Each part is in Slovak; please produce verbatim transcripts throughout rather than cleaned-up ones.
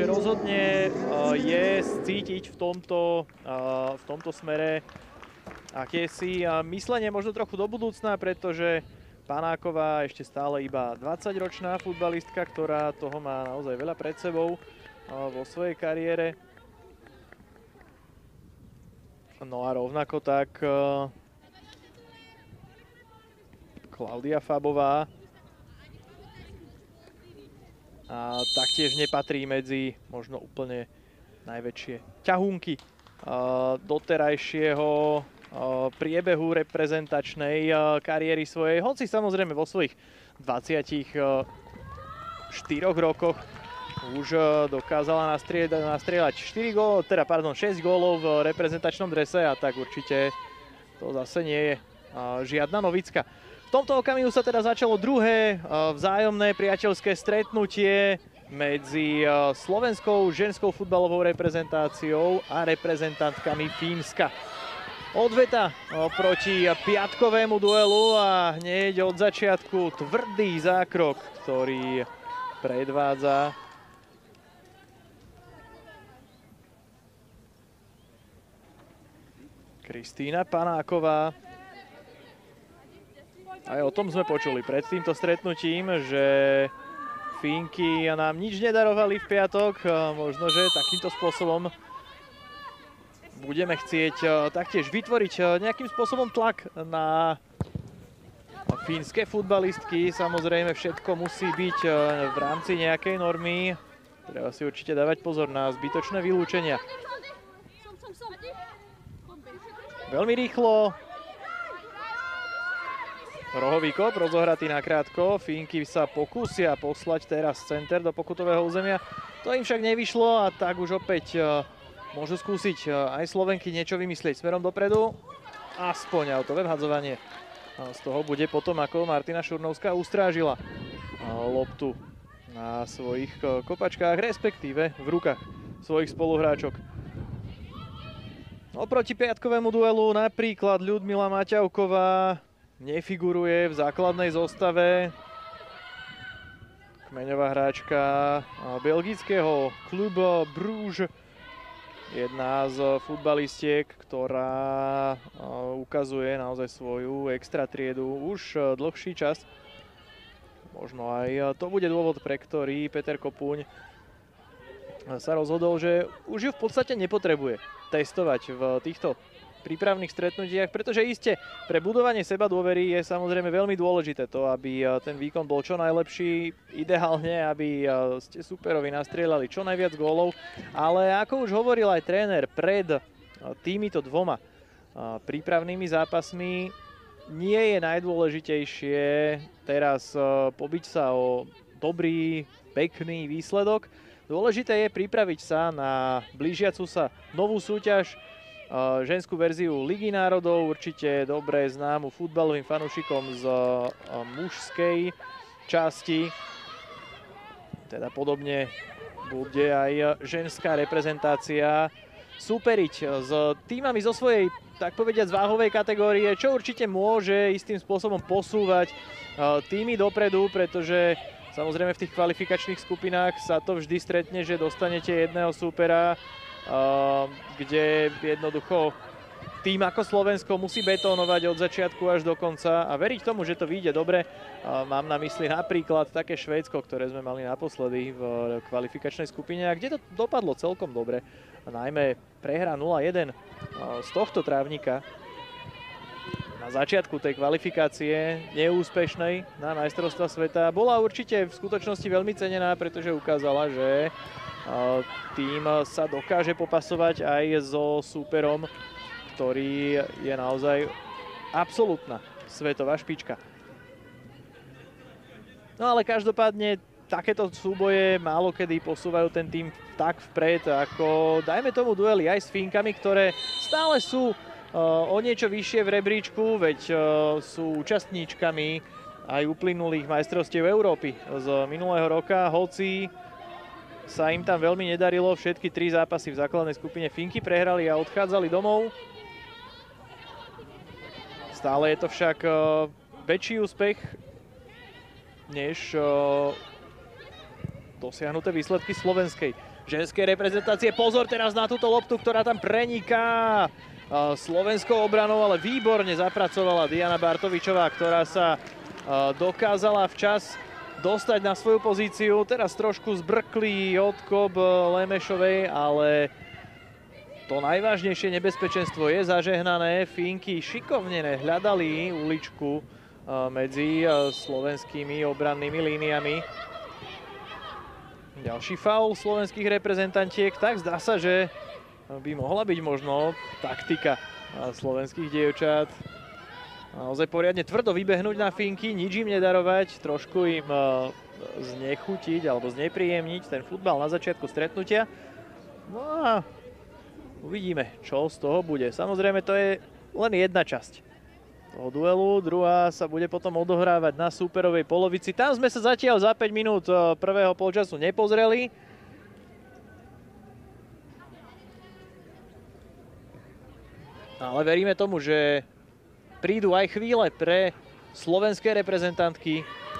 že rozhodne je cítiť v tomto, v tomto smere akési myslenie možno trochu do budúcna, pretože Panáková ešte stále iba dvadsaťročná futbalistka, ktorá toho má naozaj veľa pred sebou vo svojej kariére. No a rovnako tak Klaudia Fabová a taktiež nepatrí medzi možno úplne najväčšie ťahúnky doterajšieho priebehu reprezentačnej kariéry svojej, hoci samozrejme vo svojich dvadsiatich štyroch rokoch už dokázala nastrieľať, nastrieľať štyri gólov, teda pardon, šesť gólov v reprezentačnom drese, a tak určite to zase nie je žiadna novicka. V tomto okamihu sa teda začalo druhé vzájomné priateľské stretnutie medzi slovenskou ženskou futbalovou reprezentáciou a reprezentantkami Fínska. Odveta proti piatkovému duelu a hneď od začiatku tvrdý zákrok, ktorý predvádza Kristína Panáková. Aj o tom sme počuli pred týmto stretnutím, že Fínky nám nič nedarovali v piatok. Možno, že takýmto spôsobom budeme chcieť taktiež vytvoriť nejakým spôsobom tlak na fínske futbalistky. Samozrejme, všetko musí byť v rámci nejakej normy. Treba si určite dávať pozor na zbytočné vylúčenia. Veľmi rýchlo rohový kop, rozohratý nakrátko. Fínky sa pokúsia poslať teraz center do pokutového územia. To im však nevyšlo a tak už opäť môžu skúsiť aj Slovenky niečo vymyslieť smerom dopredu. Aspoň autové vhadzovanie. Z toho bude potom, ako Martina Šurnovská ustrážila loptu na svojich kopačkách, respektíve v rukách svojich spoluhráčok. Oproti piatkovému duelu napríklad Ľudmila Maťavková nefiguruje v základnej zostave. Kmeňová hráčka belgického klubu Bruges. Jedna z futbalistiek, ktorá ukazuje naozaj svoju extra triedu už dlhší čas. Možno aj to bude dôvod, pre ktorý Peter Kopuň sa rozhodol, že už ju v podstate nepotrebuje testovať v týchto prípravných stretnutiach, pretože iste pre budovanie seba dôvery je samozrejme veľmi dôležité to, aby ten výkon bol čo najlepší, ideálne, aby ste superovi nastrieľali čo najviac gólov, ale ako už hovoril aj tréner pred týmito dvoma prípravnými zápasmi, nie je najdôležitejšie teraz pobiť sa o dobrý, pekný výsledok. Dôležité je pripraviť sa na blížiacu sa novú súťaž, ženskú verziu Ligy národov, určite dobre známu futbalovým fanúšikom z mužskej časti. Teda podobne bude aj ženská reprezentácia súperiť s týmami zo svojej, tak povediať, váhovej kategórie, čo určite môže istým spôsobom posúvať týmy dopredu, pretože samozrejme v tých kvalifikačných skupinách sa to vždy stretne, že dostanete jedného súpera, kde jednoducho tým ako Slovensko musí betónovať od začiatku až do konca a veriť tomu, že to vyjde dobre. Mám na mysli napríklad také Švédsko, ktoré sme mali naposledy v kvalifikačnej skupine a kde to dopadlo celkom dobre. Najmä prehra nula jeden z tohto trávnika na začiatku tej kvalifikácie neúspešnej na majstrovstvá sveta bola určite v skutočnosti veľmi cenená, pretože ukázala, že tým sa dokáže popasovať aj so súperom, ktorý je naozaj absolútna svetová špička. No ale každopádne takéto súboje málo kedy posúvajú ten tým tak vpred, ako dajme tomu duely aj s Fínkami, ktoré stále sú o niečo vyššie v rebríčku, veď sú účastníčkami aj uplynulých majstrovstiev Európy z minulého roka, hoci sa im tam veľmi nedarilo. Všetky tri zápasy v základnej skupine Fínky prehrali a odchádzali domov. Stále je to však väčší úspech než dosiahnuté výsledky slovenskej ženskej reprezentácie. Pozor teraz na túto loptu, ktorá tam preniká slovenskou obranou, ale výborne zapracovala Diana Bartovičová, ktorá sa dokázala včas dostať na svoju pozíciu. Teraz trošku zbrklý odkop Lemešovej, ale to najvážnejšie nebezpečenstvo je zažehnané. Fínky šikovne hľadali uličku medzi slovenskými obrannými líniami. Ďalší faul slovenských reprezentantiek, tak zdá sa, že by mohla byť možno taktika slovenských dievčat. Naozaj poriadne tvrdo vybehnúť na Fínky, nič im nedarovať, trošku im znechutiť alebo znepríjemniť ten futbal na začiatku stretnutia. No a uvidíme, čo z toho bude. Samozrejme, to je len jedna časť toho duelu, druhá sa bude potom odohrávať na súperovej polovici. Tam sme sa zatiaľ za päť minút prvého polčasu nepozreli. Ale veríme tomu, že prídu aj chvíle pre slovenské reprezentantky.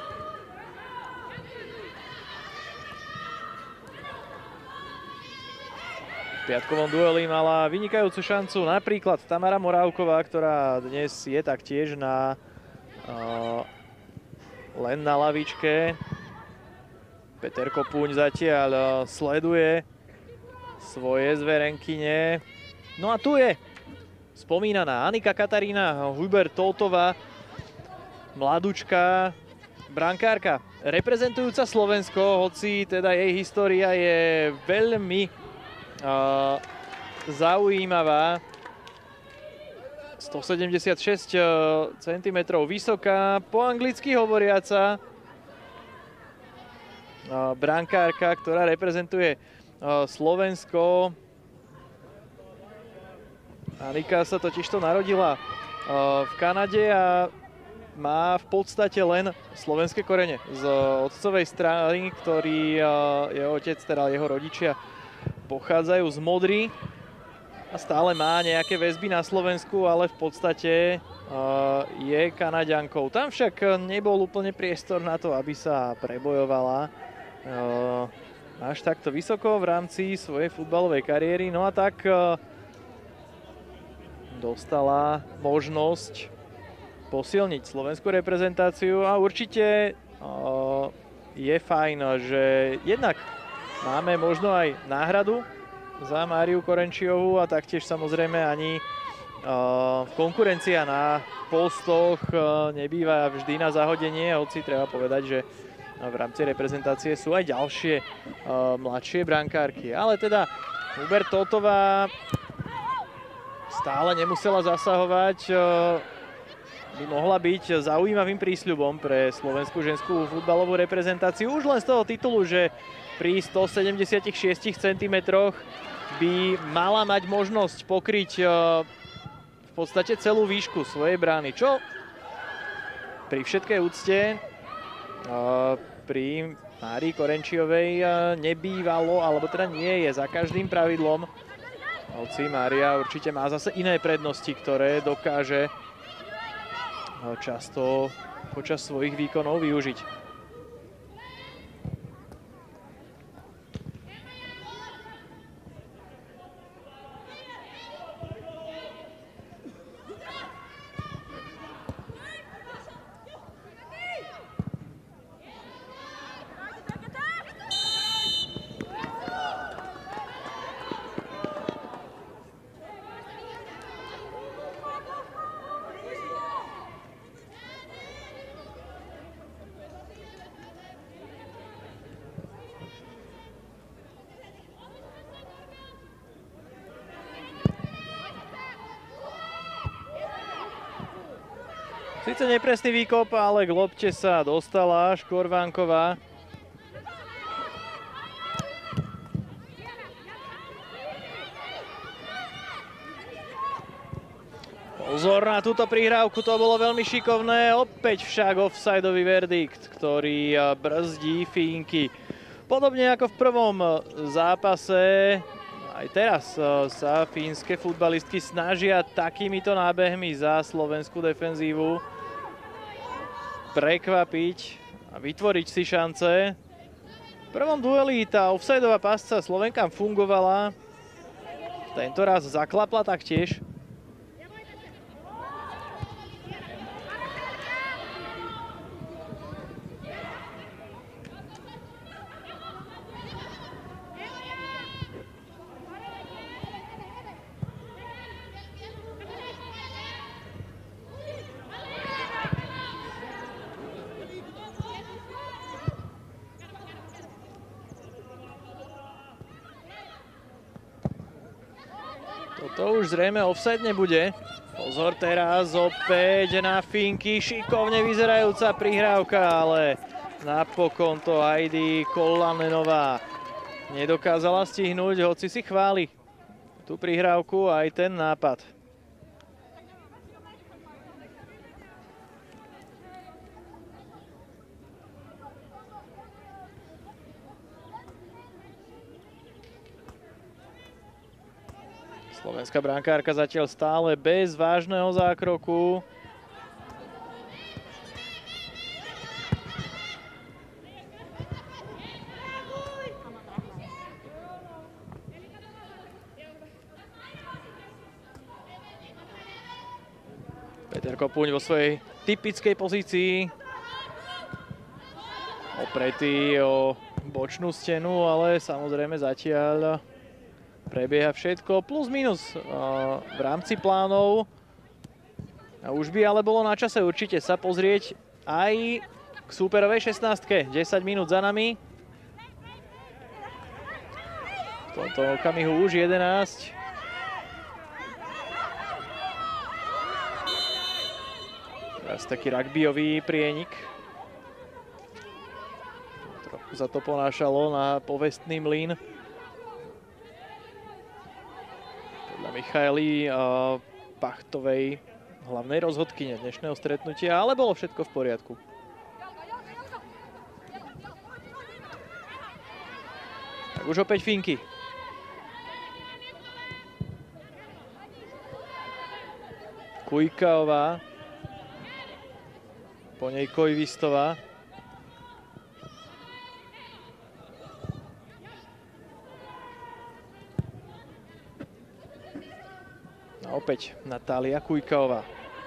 V piatkovom dueli mala vynikajúcu šancu napríklad Tamara Morávková, ktorá dnes je taktiež na, uh, len na lavičke. Peter Kopuň zatiaľ uh, sleduje svoje zverenkyne. No a tu je spomínaná Anika Katarína Hubert-Toltová, mladúčka, brankárka, reprezentujúca Slovensko, hoci teda jej história je veľmi uh, zaujímavá. stosedemdesiatšesť centimetrov vysoká, po anglicky hovoriaca uh, brankárka, ktorá reprezentuje uh, Slovensko. Anika sa totižto narodila v Kanade a má v podstate len slovenské korene z otcovej strany, ktorý jeho otec, teda jeho rodičia, pochádzajú z Modry a stále má nejaké väzby na Slovensku, ale v podstate je Kanaďankou. Tam však nebol úplne priestor na to, aby sa prebojovala až takto vysoko v rámci svojej futbalovej kariéry. No a tak dostala možnosť posilniť slovenskú reprezentáciu a určite uh, je fajn, že jednak máme možno aj náhradu za Máriu Korenčiovú a taktiež samozrejme ani uh, konkurencia na postoch uh, nebýva vždy na zahodenie, hoci treba povedať, že v rámci reprezentácie sú aj ďalšie uh, mladšie brankárky. Ale teda Hubert Toltová stále nemusela zasahovať, by mohla byť zaujímavým prísľubom pre slovenskú ženskú futbalovú reprezentáciu. Už len z toho titulu, že pri stosedemdesiatšesť centimetroch by mala mať možnosť pokryť v podstate celú výšku svojej brány, čo pri všetkej úcte pri Márii Korenčiovej nebývalo, alebo teda nie je za každým pravidlom. Hoci Mária určite má zase iné prednosti, ktoré dokáže často počas svojich výkonov využiť. Sice nepresný výkop, ale k lopte sa dostala Škorvánková. Pozor na túto prihrávku, to bolo veľmi šikovné. Opäť však offsideový verdikt, ktorý brzdí Fínky. Podobne ako v prvom zápase, aj teraz sa fínske futbalistky snažia takýmito nábehmi za slovenskú defenzívu prekvapiť a vytvoriť si šance. V prvom dueli tá offsideová pasca Slovenkám fungovala. Tento raz zaklapla taktiež. To už zrejme offside nebude. Pozor teraz opäť na finky, šikovne vyzerajúca prihrávka, ale napokon to Heidi Kollanenová nedokázala stihnúť, hoci si chváli tú prihrávku aj ten nápad. Slovenská brankárka zatiaľ stále bez vážneho zákroku. Peter Kopuň vo svojej typickej pozícii. Opretý o bočnú stenu, ale samozrejme zatiaľ prebieha všetko plus minus uh, v rámci plánov. A už by ale bolo na čase určite sa pozrieť aj k súperovej šestnástke. desať minút za nami. V tomto okamihu už jedenásť. Teraz taký rugbyový prienik. Trochu sa to ponášalo na povestný mlyn. Michaeli uh, Pachtovej, hlavnej rozhodkyne dnešného stretnutia, ale bolo všetko v poriadku. Tak už opäť finky. Kujkaová, po nej Koivistová. A opäť Natália Kujkaová.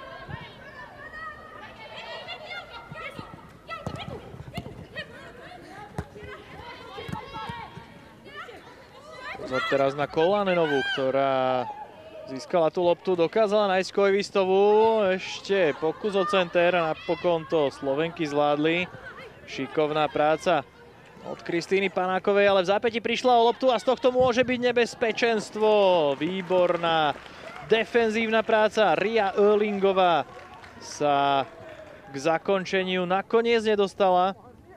Pozor teraz na Kollanenovú, ktorá získala tú loptu, dokázala nájsť Koivistovú. Ešte pokus o center, napokon to Slovenky zvládli. Šikovná práca od Kristýny Panákovej, ale v zápäti prišla o loptu a z tohto môže byť nebezpečenstvo. Výborná defenzívna práca. Ria Erlingová sa k zakončeniu nakoniec nedostala.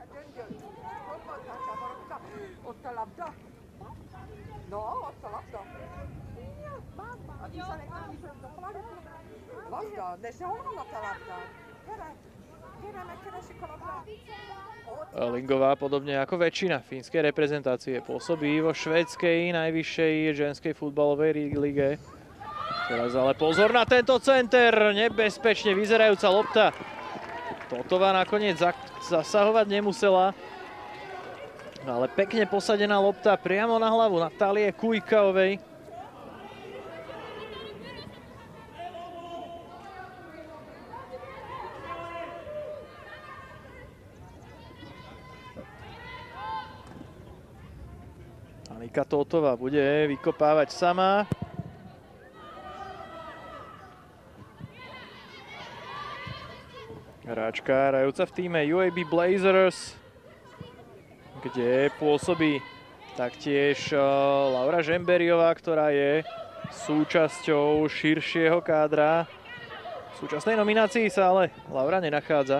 Erlingová, podobne ako väčšina fínskej reprezentácie, pôsobí vo švédskej najvyššej ženskej futbalovej lige. Teraz ale pozor na tento center, nebezpečne vyzerajúca lopta. Totová nakoniec zasahovať nemusela, ale pekne posadená lopta priamo na hlavu Natálie Kujkaovej. Anika Totová bude vykopávať sama. Hráčka hrajúca v týme ú á bé Blazers, kde pôsobí taktiež Laura Žemberiová, ktorá je súčasťou širšieho kádra. V súčasnej nominácii sa ale Laura nenachádza.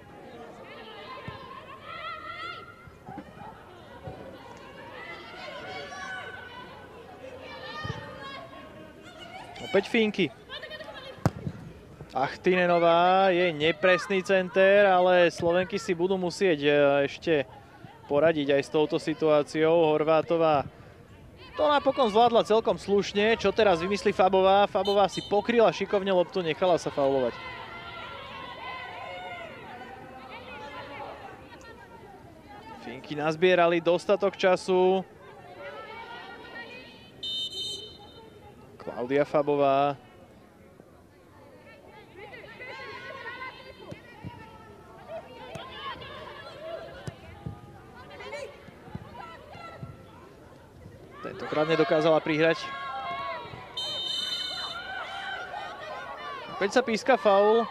Opäť Fínky. Achtinenová, je nepresný center, ale Slovenky si budú musieť ešte poradiť aj s touto situáciou. Horvátová to napokon zvládla celkom slušne. Čo teraz vymyslí Fabová? Fabová si pokryla šikovne loptu, nechala sa faulovať. Finky nazbierali dostatok času. Klaudia Fabová. Tentokrát nedokázala prihrať. Opäť sa píska faul.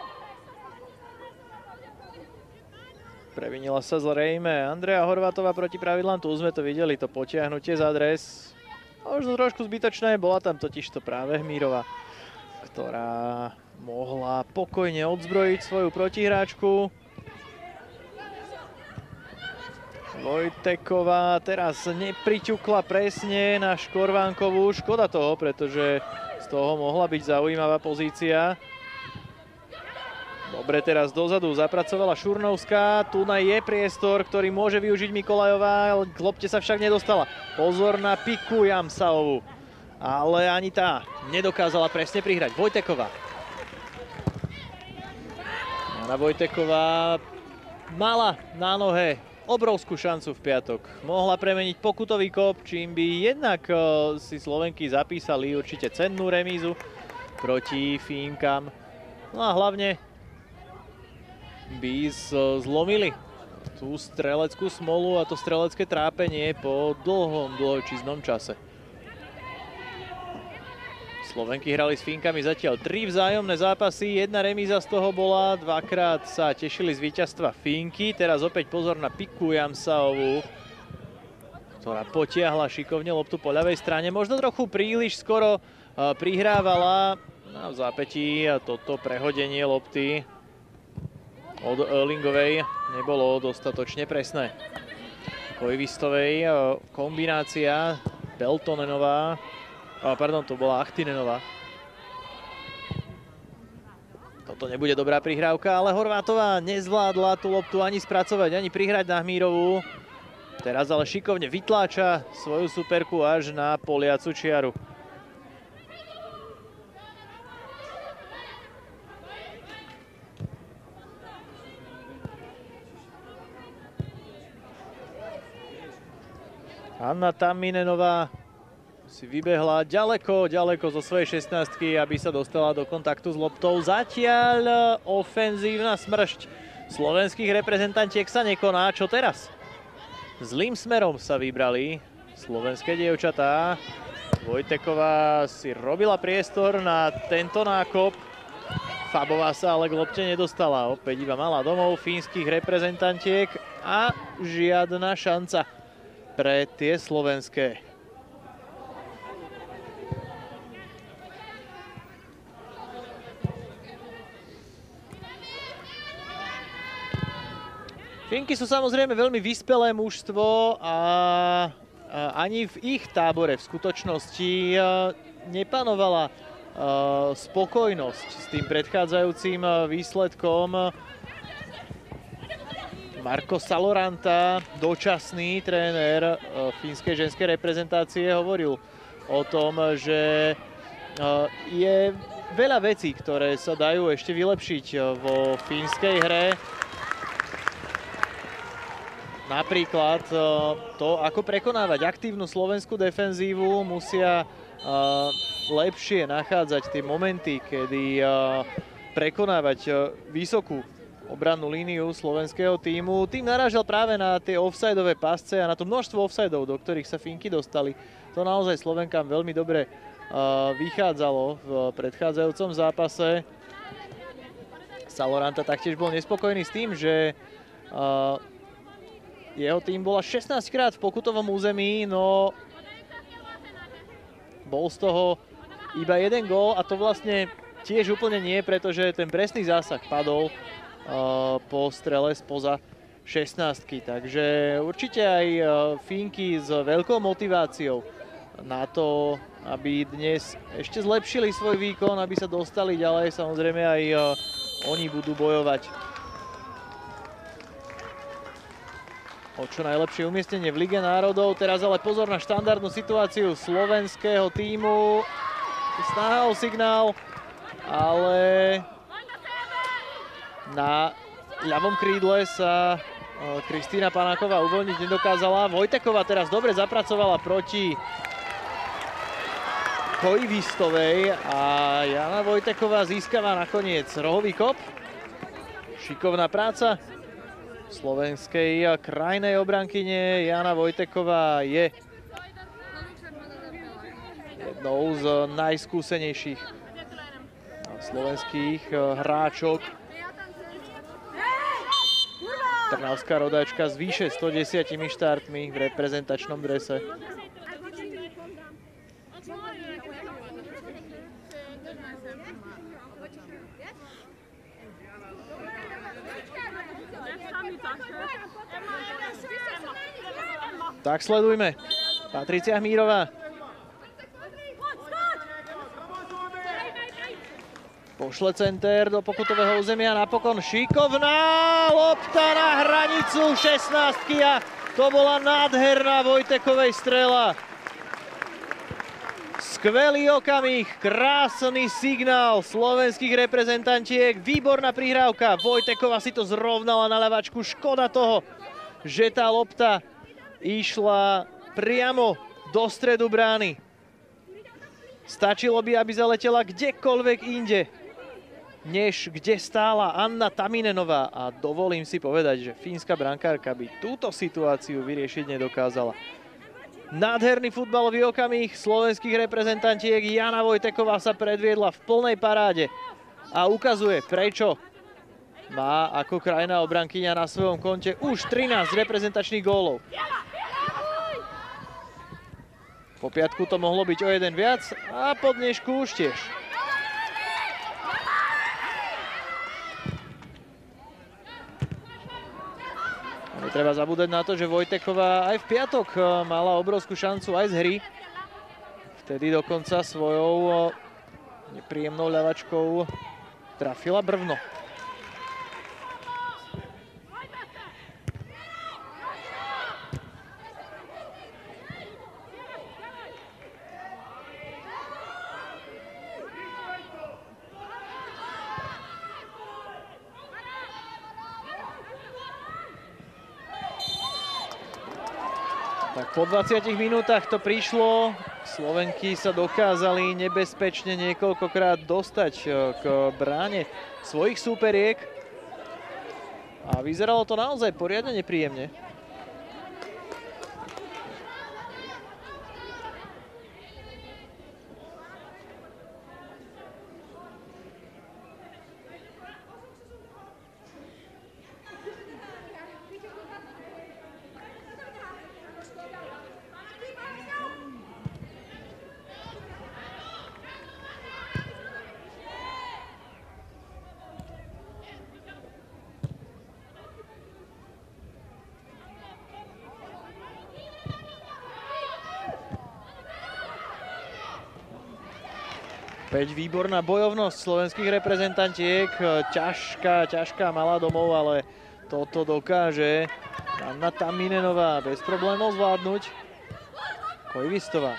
Previnila sa zrejme Andrea Horvátová proti pravidlám. Tu sme to videli, to potiahnutie za dres. Možno trošku zbytočné, bola tam totižto práve Hmírová, ktorá mohla pokojne odzbrojiť svoju protihráčku. Vojteková teraz nepriťukla presne na Škorvánkovú. Škoda toho, pretože z toho mohla byť zaujímavá pozícia. Dobre, teraz dozadu zapracovala Šurnovská. Tu je priestor, ktorý môže využiť Mikolajová. K lopte sa však nedostala. Pozor na piku Jamsaovú. Ale ani tá nedokázala presne prihrať. Vojteková. Jana Vojteková mala na nohe obrovskú šancu v piatok. Mohla premeniť pokutový kop, čím by jednak si Slovenky zapísali určite cennú remízu proti Fínkam. No a hlavne by zlomili tú streleckú smolu a to strelecké trápenie po dlhom, dlhočíznom čase. Slovenky hrali s Fínkami zatiaľ tri vzájomné zápasy, jedna remíza z toho bola, dvakrát sa tešili z víťazstva Fínky. Teraz opäť pozor na piku Jamsaovú, ktorá potiahla šikovne loptu po ľavej strane. Možno trochu príliš skoro prihrávala na zápätí a toto prehodenie lopty od Erlingovej nebolo dostatočne presné. Koivistovej kombinácia Beltonenová, pardon, to bola Achtinenová. Toto nebude dobrá prihrávka, ale Horvátová nezvládla tú loptu ani spracovať, ani prihrať na Hmírovú. Teraz ale šikovne vytláča svoju superku až na poliacu čiaru. Anna Tamminenová si vybehla ďaleko, ďaleko zo svojej šestnástky, aby sa dostala do kontaktu s loptou. Zatiaľ ofenzívna smršť slovenských reprezentantiek sa nekoná. Čo teraz? Zlým smerom sa vybrali slovenské dievčatá. Vojteková si robila priestor na tento nákop. Fabová sa ale k lopte nedostala. Opäť iba mala domov fínskych reprezentantiek a žiadna šanca pre tie slovenské. Fínky sú samozrejme veľmi vyspelé mužstvo a, a ani v ich tábore v skutočnosti nepanovala spokojnosť s tým predchádzajúcim výsledkom. Marko Saloranta, dočasný tréner fínskej ženskej reprezentácie, hovoril o tom, že je veľa vecí, ktoré sa dajú ešte vylepšiť vo fínskej hre. Napríklad to, ako prekonávať aktívnu slovenskú defenzívu, musia lepšie nachádzať tie momenty, kedy prekonávať vysokú obrannú líniu slovenského tímu. Tým narážal práve na tie offsideové pasce a na to množstvo offsideov, do ktorých sa Fínky dostali. To naozaj Slovenkám veľmi dobre vychádzalo v predchádzajúcom zápase. Saloranta taktiež bol nespokojný s tým, že jeho tým bola šestnásťkrát v pokutovom území, no bol z toho iba jeden gól a to vlastne tiež úplne nie, pretože ten presný zásah padol po strele spoza šestnástky. Takže určite aj Fínky s veľkou motiváciou na to, aby dnes ešte zlepšili svoj výkon, aby sa dostali ďalej. Samozrejme aj oni budú bojovať o čo najlepšie umiestnenie v Lige národov. Teraz ale pozor na štandardnú situáciu slovenského tímu. Snaha o signál, ale na ľavom krídle sa Kristýna Panáková uvoľniť nedokázala. Vojteková teraz dobre zapracovala proti Koivistovej a Jana Vojteková získava nakoniec rohový kop. Šikovná práca slovenskej krajnej obrankyne. Jana Vojteková je jednou z najskúsenejších slovenských hráčok. Trnavská rodáčka s vyše sto desiatimi štartmi v reprezentačnom drese. Tak sledujme. Patricia Hmírová. Pošle center do pokutového územia, napokon šikovná lopta na hranicu šestnástky a to bola nádherná Vojtekovej strela. Skvelý okamih, krásny signál slovenských reprezentantiek, výborná prihrávka. Vojteková si to zrovnala na ľavačku, škoda toho, že tá lopta išla priamo do stredu brány. Stačilo by, aby zaletela kdekoľvek inde, než kde stála Anna Taminenová. A dovolím si povedať, že fínska brankárka by túto situáciu vyriešiť nedokázala. Nádherný futbalový okamih slovenských reprezentantiek. Jana Vojteková sa predviedla v plnej paráde a ukazuje, prečo má ako krajná obrankyňa na svojom konte už trinásť reprezentačných gólov. Po piatku to mohlo byť o jeden viac a po dnešku už tiež. Netreba zabúdať na to, že Vojteková aj v piatok mala obrovskú šancu aj z hry. Vtedy dokonca svojou nepríjemnou ľavačkou trafila brvno. Tak po dvadsiatich minútach to prišlo. Slovenky sa dokázali nebezpečne niekoľkokrát dostať k bráne svojich súperiek. A vyzeralo to naozaj poriadne nepríjemne. Opäť výborná bojovnosť slovenských reprezentantiek. Ťažká, ťažká malá domov, ale toto dokáže Anna Taminenová bez problémov zvládnuť. Koivistová.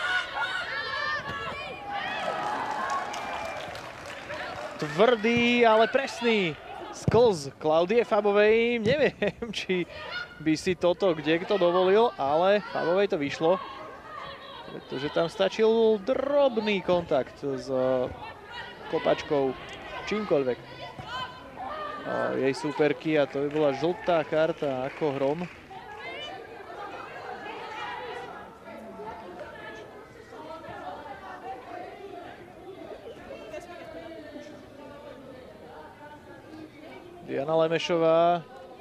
Tvrdý, ale presný sklz Klaudie Fabovej. Neviem, či by si toto kdekto dovolil, ale Fabovej to vyšlo. Pretože tam stačil drobný kontakt s kopačkou čímkoľvek jej súperky a to by bola žltá karta ako hrom. Diana Lemešová.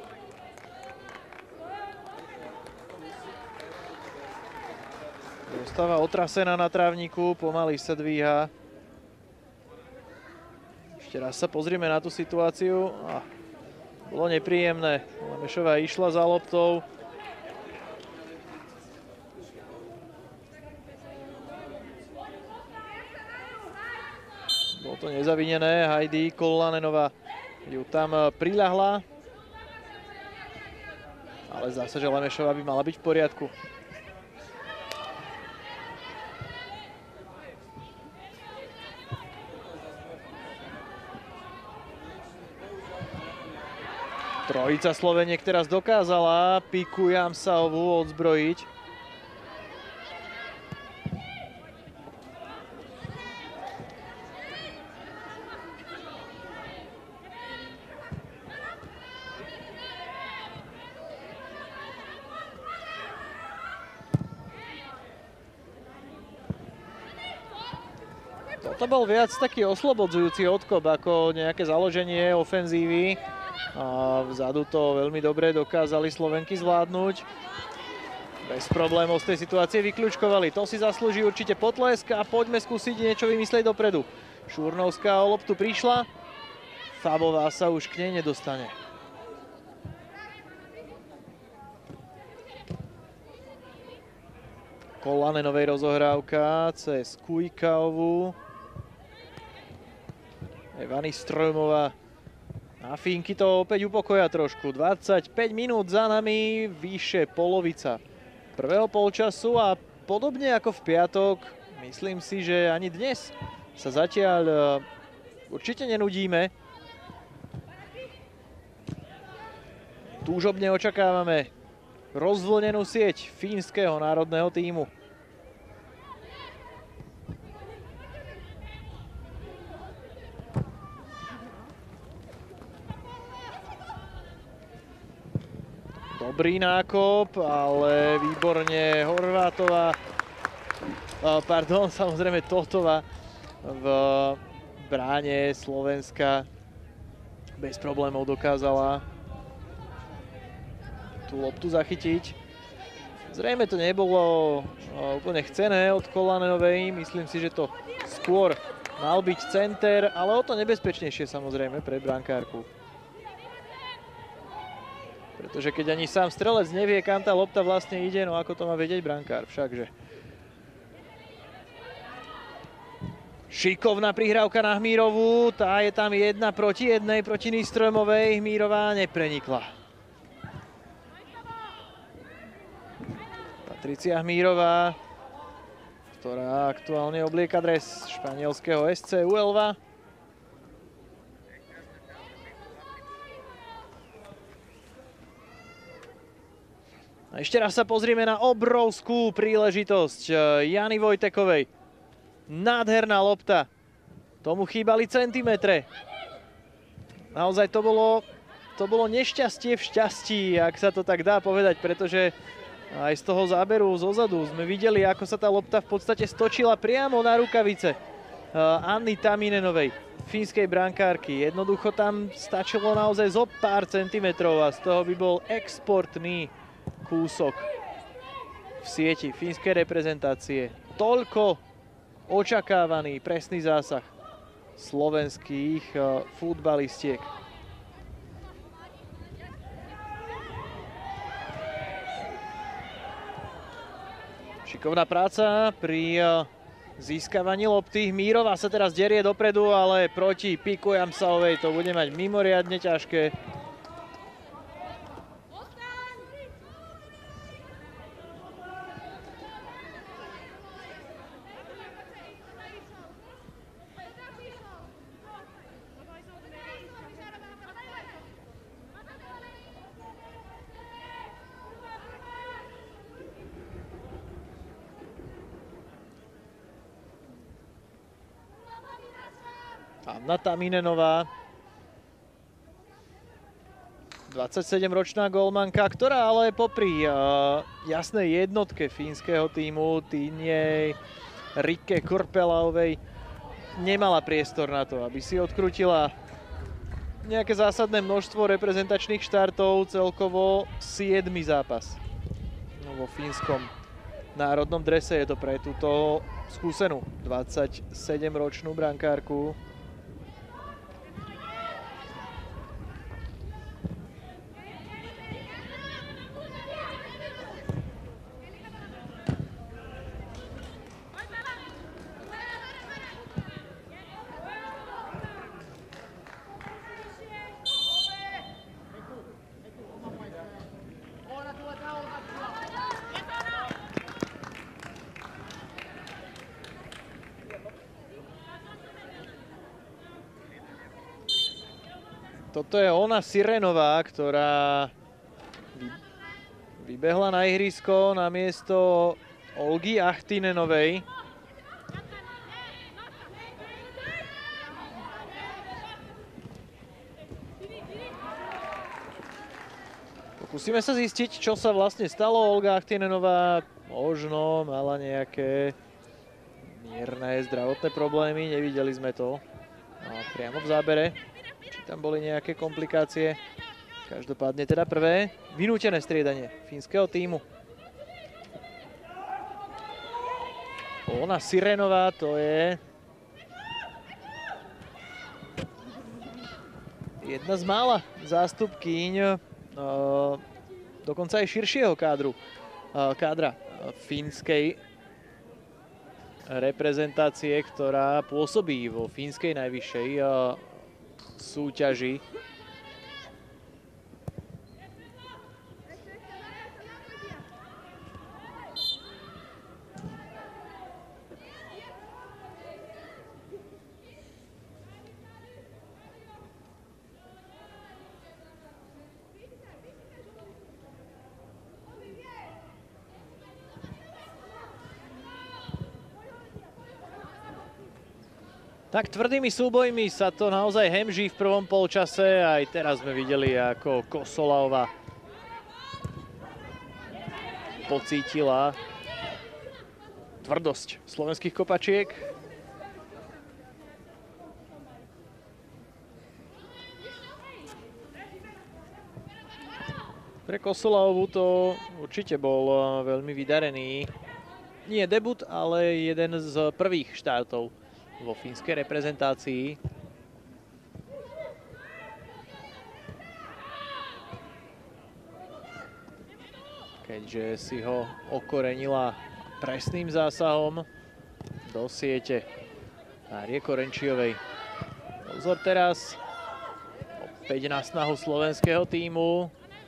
Zostáva otrasená na trávniku, pomaly sa dvíha. Ešte raz sa pozrieme na tú situáciu. Ah, bolo nepríjemné. Lemešová išla za loptou. Bolo to nezavinené. Heidi Kollanenová ju tam priľahla. Ale zdá sa, že Lemešová by mala byť v poriadku. Trojica Sloveniek teraz dokázala Piku Jamsaovú odzbrojiť. Toto bol viac taký oslobodzujúci odkop ako nejaké založenie ofenzívy. A vzadu to veľmi dobre dokázali Slovenky zvládnuť. Bez problémov z tej situácie vykľúčkovali. To si zaslúži určite potlesk a poďme skúsiť niečo vymyslieť dopredu. Šurnovská o loptu prišla. Fabová sa už k nej nedostane. Kolanenovej rozohrávka cez Kujkaovú. Evany Strojmová a Finky to opäť upokoja trošku. dvadsaťpäť minút za nami, vyše polovica prvého polčasu a podobne ako v piatok, myslím si, že ani dnes sa zatiaľ určite nenudíme. Túžobne očakávame rozvlnenú sieť fínskeho národného tímu. Dobrý nákop, ale výborne Horvátová, pardon, samozrejme Totová v bráne Slovenska bez problémov dokázala tú loptu zachytiť. Zrejme to nebolo úplne chcené od Kolanenovej, myslím si, že to skôr mal byť center, ale o to nebezpečnejšie samozrejme pre brankárku. Pretože keď ani sám strelec nevie, kam tá lopta vlastne ide, no ako to má vedieť brankár všakže. Šikovná prihrávka na Hmírovú, tá je tam jedna proti jednej, proti Nyströmovej, Hmírová neprenikla. Patricia Hmírová, ktorá aktuálne oblieka dres španielského es cé Huelva. A ešte raz sa pozrieme na obrovskú príležitosť Jany Vojtekovej. Nádherná lopta. Tomu chýbali centimetre. Naozaj to bolo, to bolo nešťastie v šťastí, ak sa to tak dá povedať, pretože aj z toho záberu zozadu sme videli, ako sa tá lopta v podstate stočila priamo na rukavice Anny Taminenovej, fínskej brankárky. Jednoducho tam stačilo naozaj zo pár centimetrov a z toho by bol exportný kúsok v sieti fínskej reprezentácie. Toľko očakávaný presný zásah slovenských futbalistiek. Šikovná práca pri získavaní lopty. Hmírová sa teraz derie dopredu, ale proti Piku Jamsaovej to bude mať mimoriadne ťažké. Anna Taminenová, dvadsaťsedemročná gólmanka, ktorá ale popri uh, jasnej jednotke fínskeho tímu Týnej Rikke Korpelovej nemala priestor na to, aby si odkrutila nejaké zásadné množstvo reprezentačných štartov, celkovo siedmy zápas. No, vo fínskom národnom drese je to pre túto skúsenú dvadsaťsedemročnú brankárku. Toto je Ona Sirenová, ktorá vybehla na ihrisko na miesto Olgy Achtinenovej. Pokúsime sa zistiť, čo sa vlastne stalo. Olga Achtinenová možno mala nejaké mierne zdravotné problémy, nevideli sme to priamo v zábere, či tam boli nejaké komplikácie. Každopádne teda prvé vynútené striedanie fínskeho tímu. Ona Sirenová, to je jedna z mála zástupkyň, dokonca aj širšieho kádru, kádra fínskej reprezentácie, ktorá pôsobí vo fínskej najvyššej súťaži. Tak tvrdými súbojmi sa to naozaj hemží v prvom polčase. Aj teraz sme videli, ako Kosolaová pocítila tvrdosť slovenských kopačiek. Pre Kosolaovú to určite bol veľmi vydarený, nie debut, ale jeden z prvých štartov vo fínskej reprezentácii. Keďže si ho okorenila presným zásahom do siete Márie Korenčiovej. Pozor teraz opäť na snahu slovenského tímu.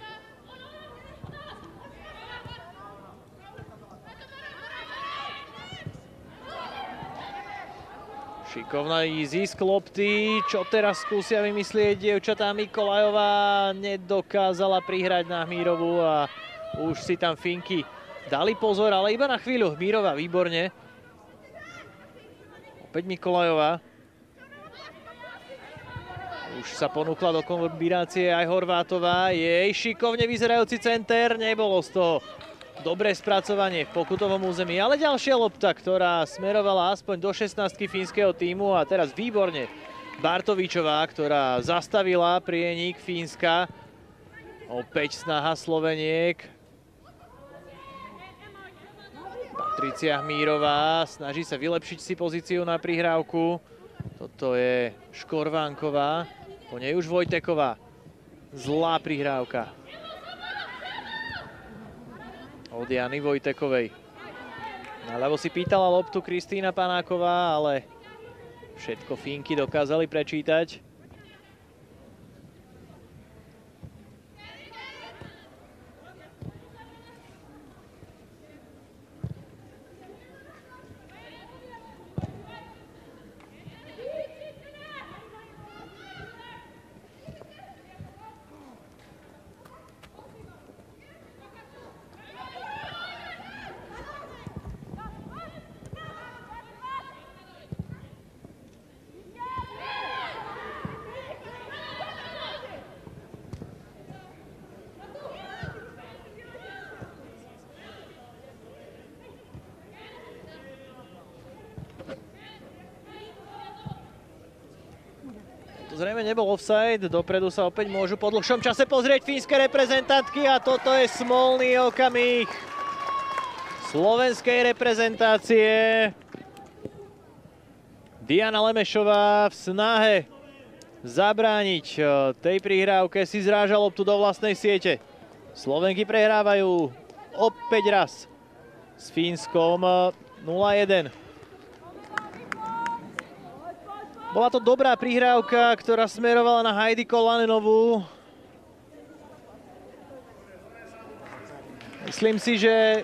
Šikovný zisk lopty, čo teraz skúsia vymyslieť dievčatá. Mikolajová nedokázala prihrať na Hmírovú a už si tam Finky dali pozor, ale iba na chvíľu. Hmírová výborne. Opäť Mikolajová. Už sa ponúkla do kombinácie aj Horvátová. Jej šikovne vyzerajúci center, nebolo z toho dobré spracovanie v pokutovom území, ale ďalšia lopta, ktorá smerovala aspoň do šestnástky fínskeho tímu a teraz výborne Bartovičová, ktorá zastavila prienik Fínska. Opäť snaha Sloveniek. Patricia Hmírová snaží sa vylepšiť si pozíciu na prihrávku. Toto je Škorvánková, po nej už Vojteková. Zlá prihrávka od Jany Vojtekovej. Naľavo si pýtala loptu Kristína Panáková, ale všetko Fínky dokázali prečítať. Zrejme nebol offside, dopredu sa opäť môžu po dlhšom čase pozrieť fínske reprezentantky a toto je smolný okamih slovenskej reprezentácie. Diana Lemešová v snahe zabrániť tej prihrávke si zráža loptu do vlastnej siete. Slovenky prehrávajú opäť raz s Fínskom nula jeden. Bola to dobrá prihrávka, ktorá smerovala na Heidi Kolanenovú. Myslím si, že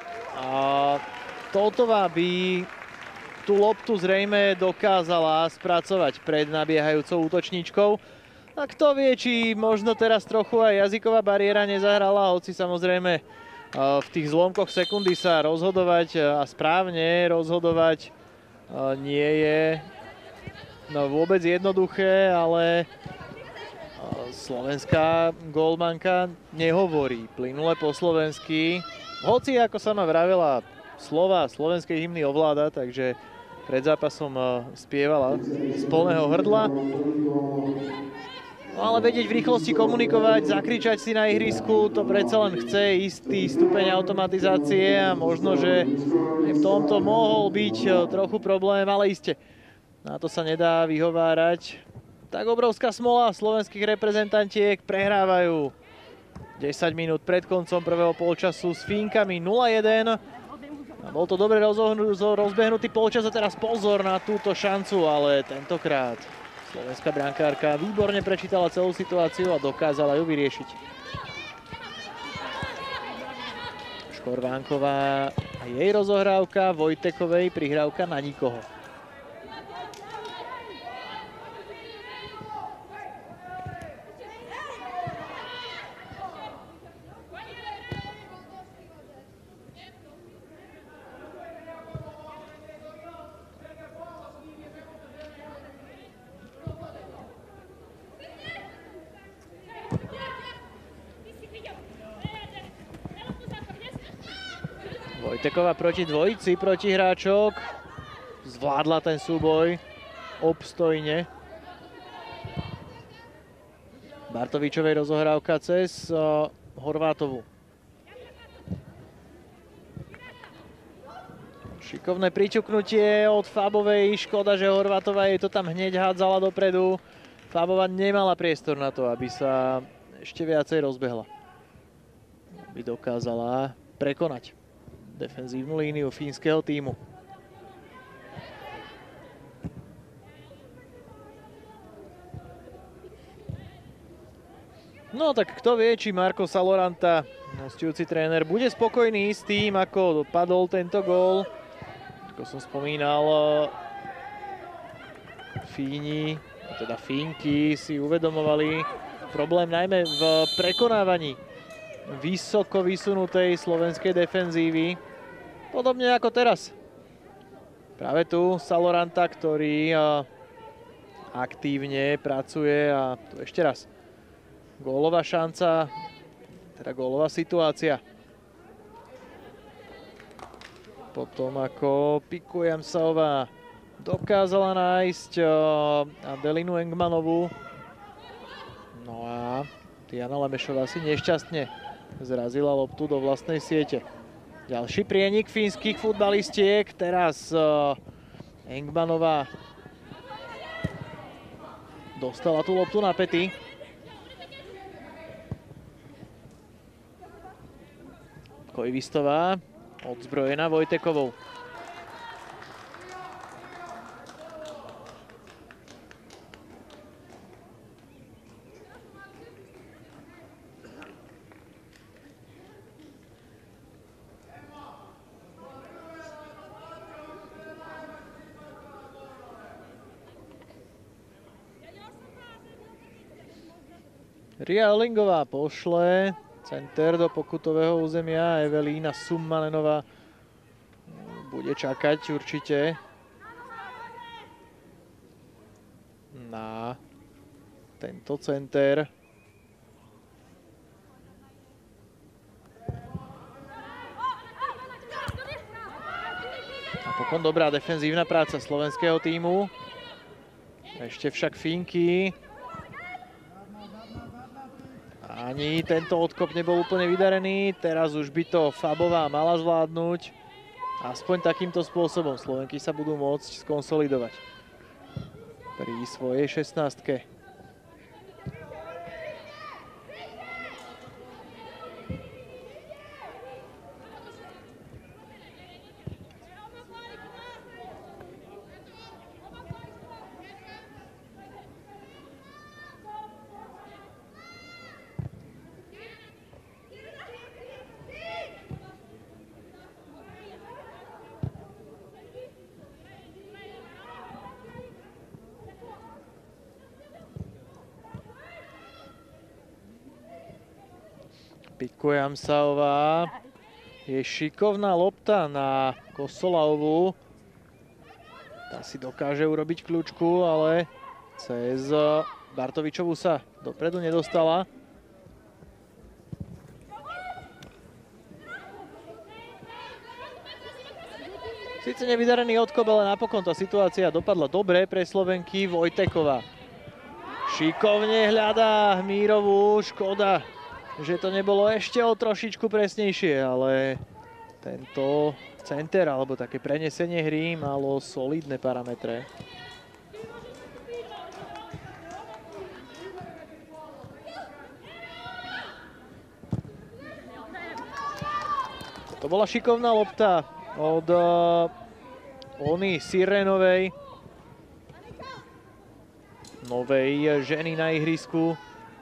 Toltová by tú loptu zrejme dokázala spracovať pred nabiehajúcou útočníčkou. A kto vie, či možno teraz trochu aj jazyková bariéra nezahrala, hoci samozrejme v tých zlomkoch sekundy sa rozhodovať a správne rozhodovať nie je no, vôbec jednoduché, ale slovenská gólmanka nehovorí plynule po slovensky. Hoci, ako sama vravela, slova slovenskej hymny ovláda, takže pred zápasom spievala z plného hrdla. No ale vedieť v rýchlosti komunikovať, zakričať si na ihrisku, to predsa len chce istý stupeň automatizácie a možno, že v tomto mohol byť trochu problém, ale iste na to sa nedá vyhovárať. Tak obrovská smola slovenských reprezentantiek, prehrávajú desať minút pred koncom prvého polčasu s Fínkami nula jeden. A bol to dobre rozbehnutý polčas a teraz pozor na túto šancu, ale tentokrát slovenská brankárka výborne prečítala celú situáciu a dokázala ju vyriešiť. Škorvánková a jej rozohrávka, Vojtekovej prihrávka na nikoho. Vojteková proti dvojici protihráčok. Zvládla ten súboj obstojne. Bartovičovej rozohrávka cez uh, Horvátovu. Šikovné pričuknutie od Fabovej. Škoda, že Horvátová jej to tam hneď hádzala dopredu. Fabová nemala priestor na to, aby sa ešte viacej rozbehla. Aby dokázala prekonať defenzívnu líniu fínskeho tímu. No tak kto vie, či Marko Saloranta, hostujúci tréner, bude spokojný s tým, ako dopadol tento gól. Ako som spomínal, Fíni, teda Fínky si uvedomovali problém najmä v prekonávaní vysoko vysunutej slovenskej defenzívy. Podobne ako teraz. Práve tu Saloranta, ktorý aktívne pracuje a tu ešte raz. Gólová šanca, teda gólová situácia. Potom ako Piku Jamsaová dokázala nájsť Adelinu Engmanovú. No a Diana Lemešová si nešťastne zrazila loptu do vlastnej siete. Ďalší prienik fínskych futbalistiek. Teraz uh, Engmanová dostala tú loptu na pety. Koivistová odzbrojená Vojtekovou. Ria Olingová pošle center do pokutového územia. Evelína Summanenová bude čakať určite na tento center. Napokon dobrá defenzívna práca slovenského tímu. Ešte však Fínky. Ani tento odkop nebol úplne vydarený. Teraz už by to Fabová mala zvládnuť. Aspoň takýmto spôsobom Slovenky sa budú môcť skonsolidovať pri svojej šestnástke. Pikuje Amsaová. Je šikovná lopta na Kosolaovú. Tá si dokáže urobiť kľúčku, ale cez Bartovičovú sa dopredu nedostala. Sice nevydarený odkop, ale napokon tá situácia dopadla dobre pre Slovenky. Vojteková šikovne hľadá Mírovú. Škoda, že to nebolo ešte o trošičku presnejšie, ale tento center, alebo také prenesenie hry malo solidné parametre. To bola šikovná lopta od uh, Ony Sirenovej, novej ženy na ihrisku.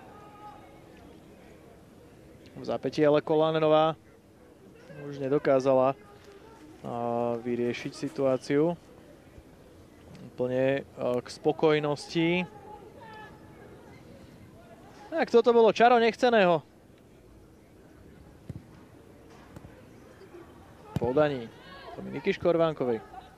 V zápätí ale Kolánenová už nedokázala uh, vyriešiť situáciu úplne uh, k spokojnosti. Tak toto bolo čaro nechceného. Podaní Dominiky Škorvánkovej.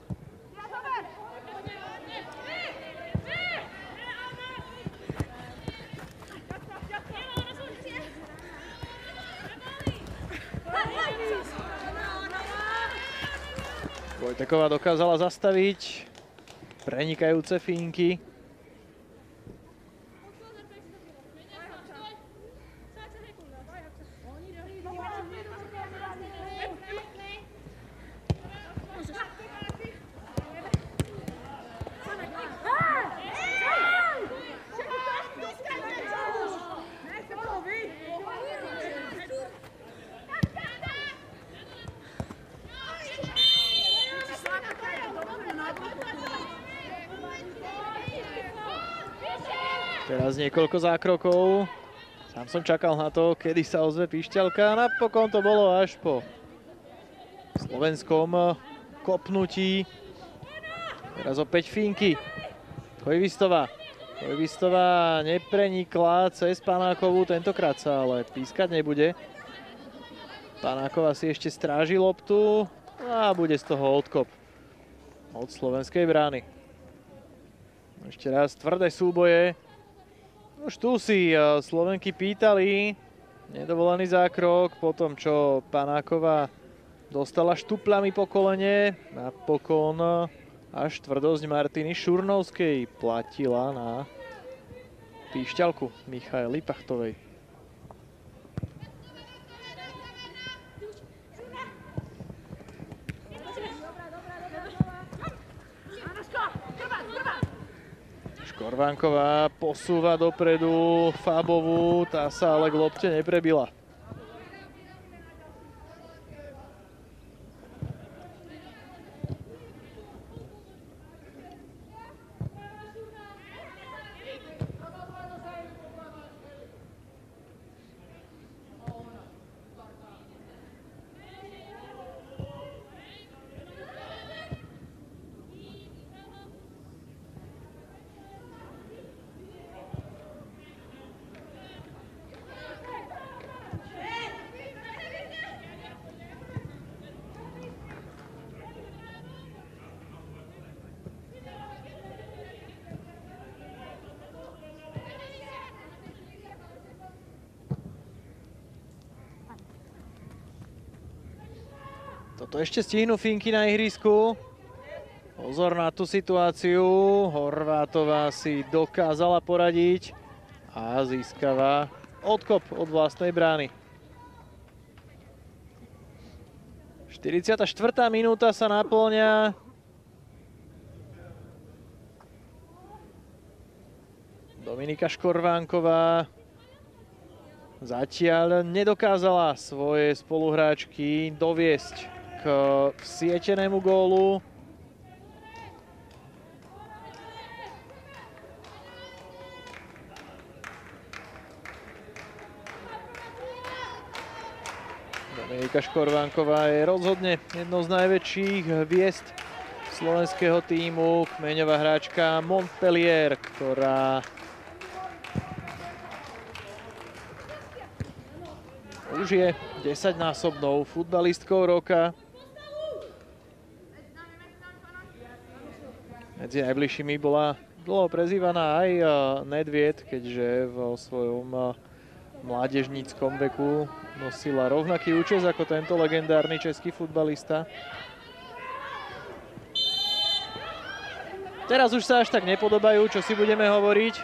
Vojteková dokázala zastaviť prenikajúce fínky. Teraz niekoľko zákrokov. Sám som čakal na to, kedy sa ozve Pišťalka. Napokon to bolo až po slovenskom kopnutí. Teraz opäť fínky. Chojvistová. Chojvistová neprenikla cez Panákovú. Tentokrát sa ale pískať nebude. Panáková si ešte stráži loptu a bude z toho odkop od slovenskej brány. Ešte raz tvrdé súboje. Už tu si Slovenky pýtali nedovolený zákrok po tom, čo Panáková dostala štupľami po kolene. Napokon až tvrdosť Martiny Šurnovskej platila na Pišťalku Michaely Pachtovej. Škorvánková posúva dopredu Fábovú, tá sa ale k lopte neprebila. Toto ešte stihnú fínky na ihrisku. Pozor na tú situáciu. Horvátová si dokázala poradiť a získava odkop od vlastnej brány. štyridsiata štvrtá minúta sa napĺňa. Dominika Škorvánková zatiaľ nedokázala svoje spoluhráčky doviesť k vsietenému gólu. Dominika Škorvánková je rozhodne jednou z najväčších hviezd slovenského tímu. Kmeňová hráčka Montpellier, ktorá už je desaťnásobnou futbalistkou roka. Medzi najbližšími bola dlho prezývaná aj Nedvied, keďže vo svojom mládežníckom veku nosila rovnaký účes ako tento legendárny český futbalista. Teraz už sa až tak nepodobajú, čo si budeme hovoriť.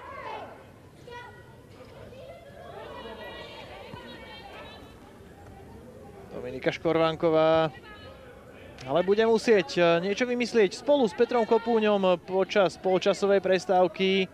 Dominika Škorvánková ale bude musieť niečo vymyslieť spolu s Petrom Kopúňom počas polčasovej prestávky.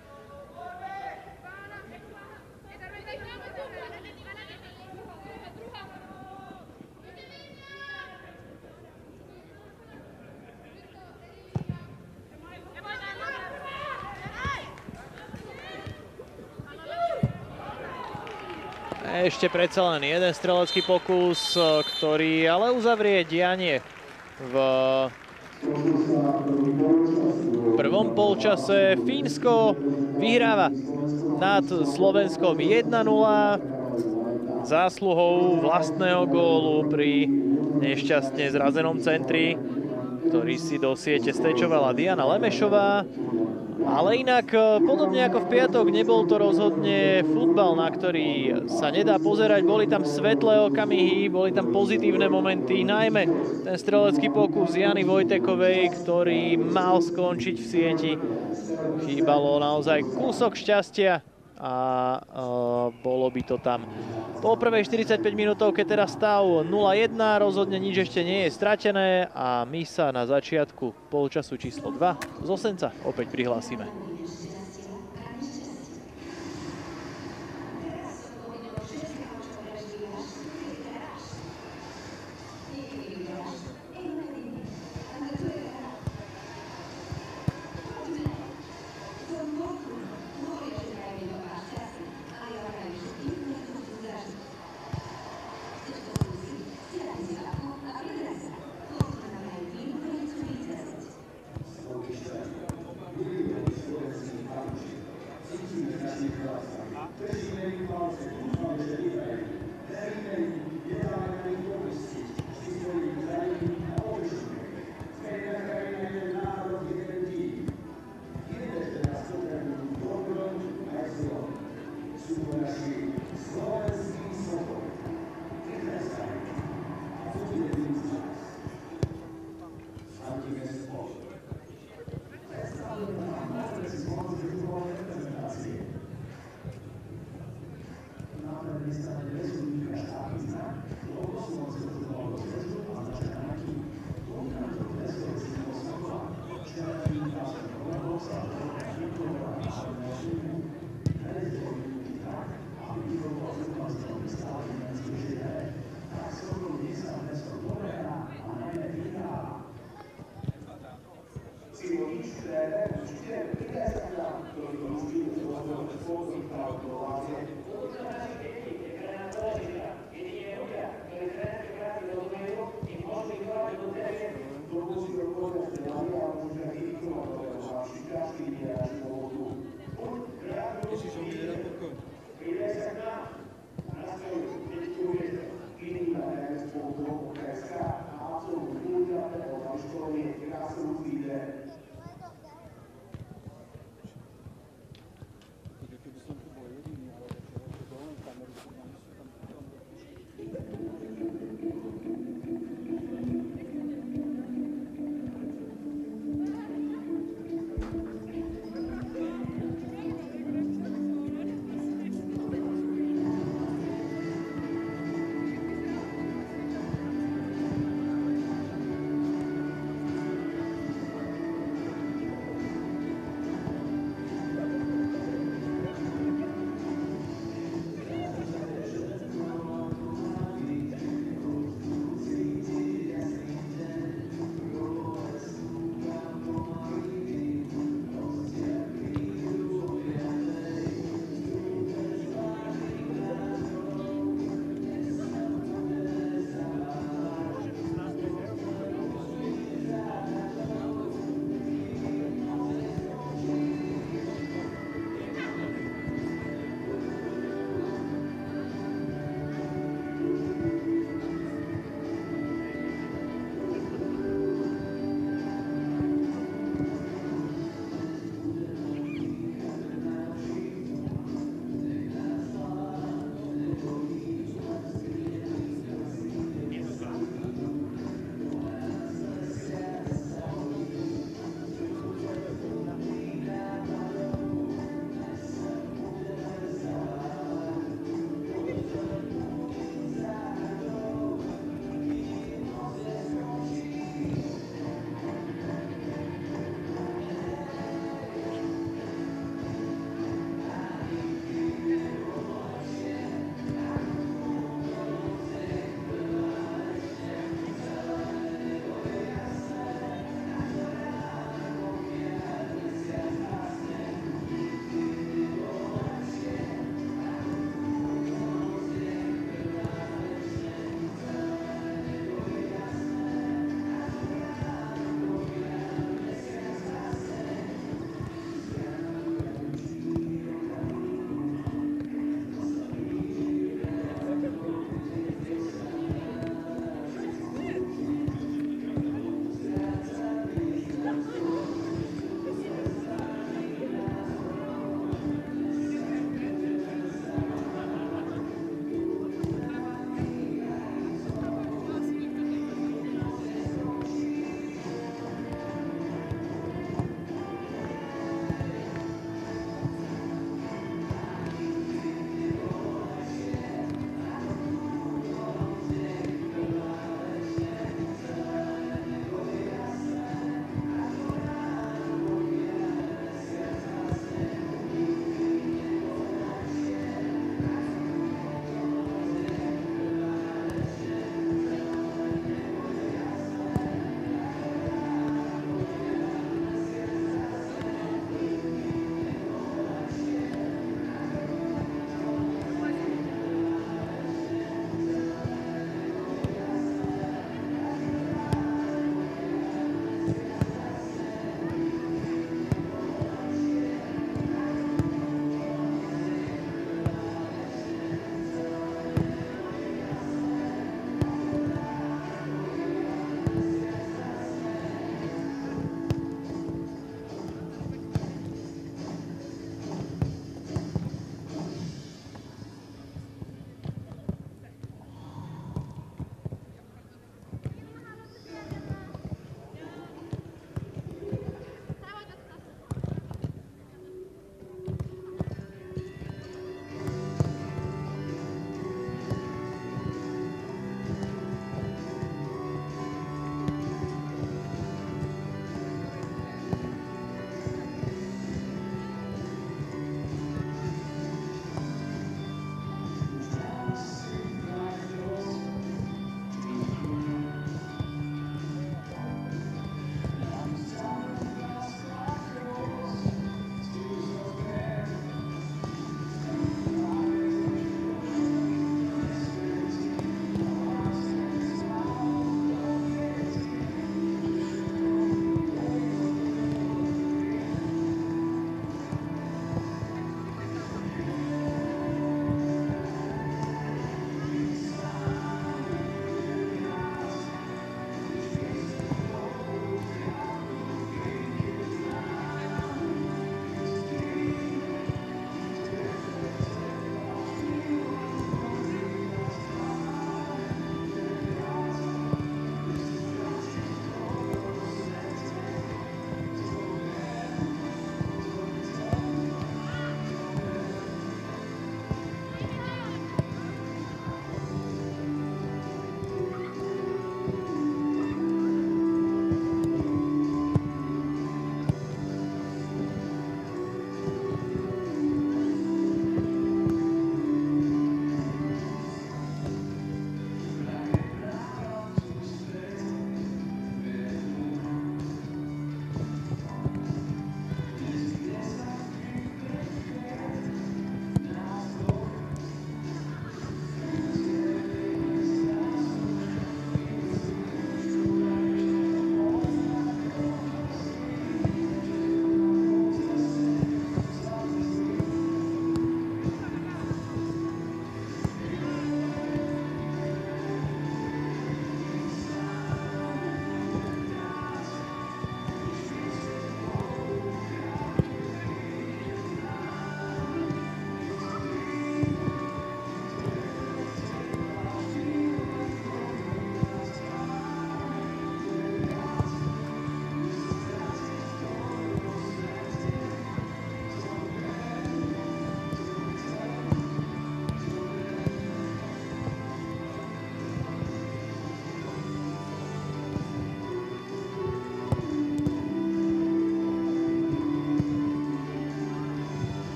Ešte predsa len jeden strelecký pokus, ktorý ale uzavrie dianie v prvom polčase. Fínsko vyhráva nad Slovenskom jeden nula zásluhou vlastného gólu pri nešťastne zrazenom centri, ktorý si do siete stečovala Diana Lemešová. Ale inak, podobne ako v piatok, nebol to rozhodne futbal, na ktorý sa nedá pozerať. Boli tam svetlé okamihy, boli tam pozitívne momenty, najmä ten strelecký pokus Jany Vojtekovej, ktorý mal skončiť v sieti. Chýbalo naozaj kúsok šťastia a uh, bolo by to tam. Po prvej štyridsaťpäť minútovke teda stav nula jeden, rozhodne nič ešte nie je stratené a my sa na začiatku polčasu číslo dva z Osenca opäť prihlásime.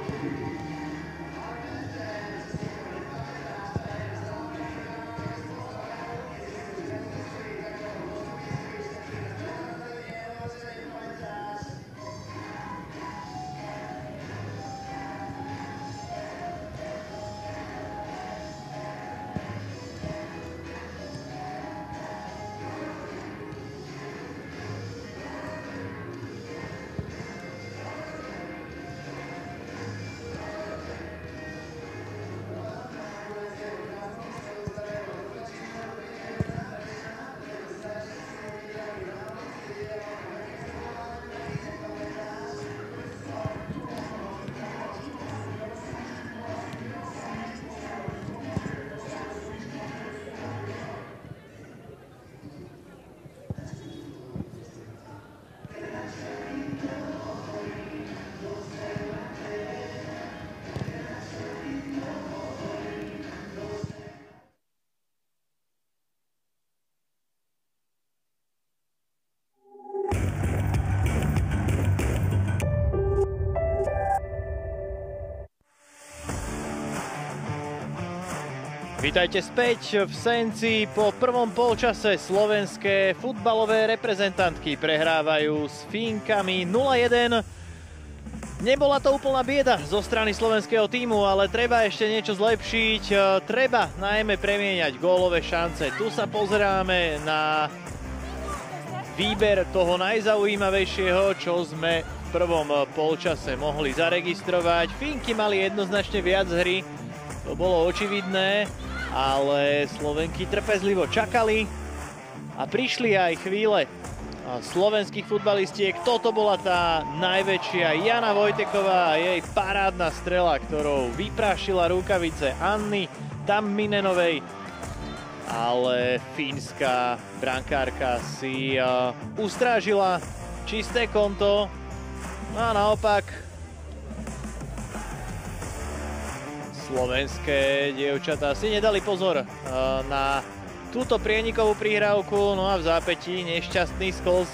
Vítajte späť v Senci. Po prvom polčase slovenské futbalové reprezentantky prehrávajú s Fínkami nula jeden. Nebola to úplná bieda zo strany slovenského tímu, ale treba ešte niečo zlepšiť. Treba najmä premieňať gólové šance. Tu sa pozeráme na výber toho najzaujímavejšieho, čo sme v prvom polčase mohli zaregistrovať. Fínky mali jednoznačne viac hry, to bolo očividné, ale Slovenky trpezlivo čakali a prišli aj chvíle slovenských futbalistiek. Toto bola tá najväčšia, Jana Vojteková a jej parádna strela, ktorou vyprašila rukavice Anny Tamminenovej. Ale fínska brankárka si uh, ustrážila čisté konto. No a naopak slovenské dievčatá si nedali pozor uh, na túto prienikovú prihrávku, no a v zápätí nešťastný sklz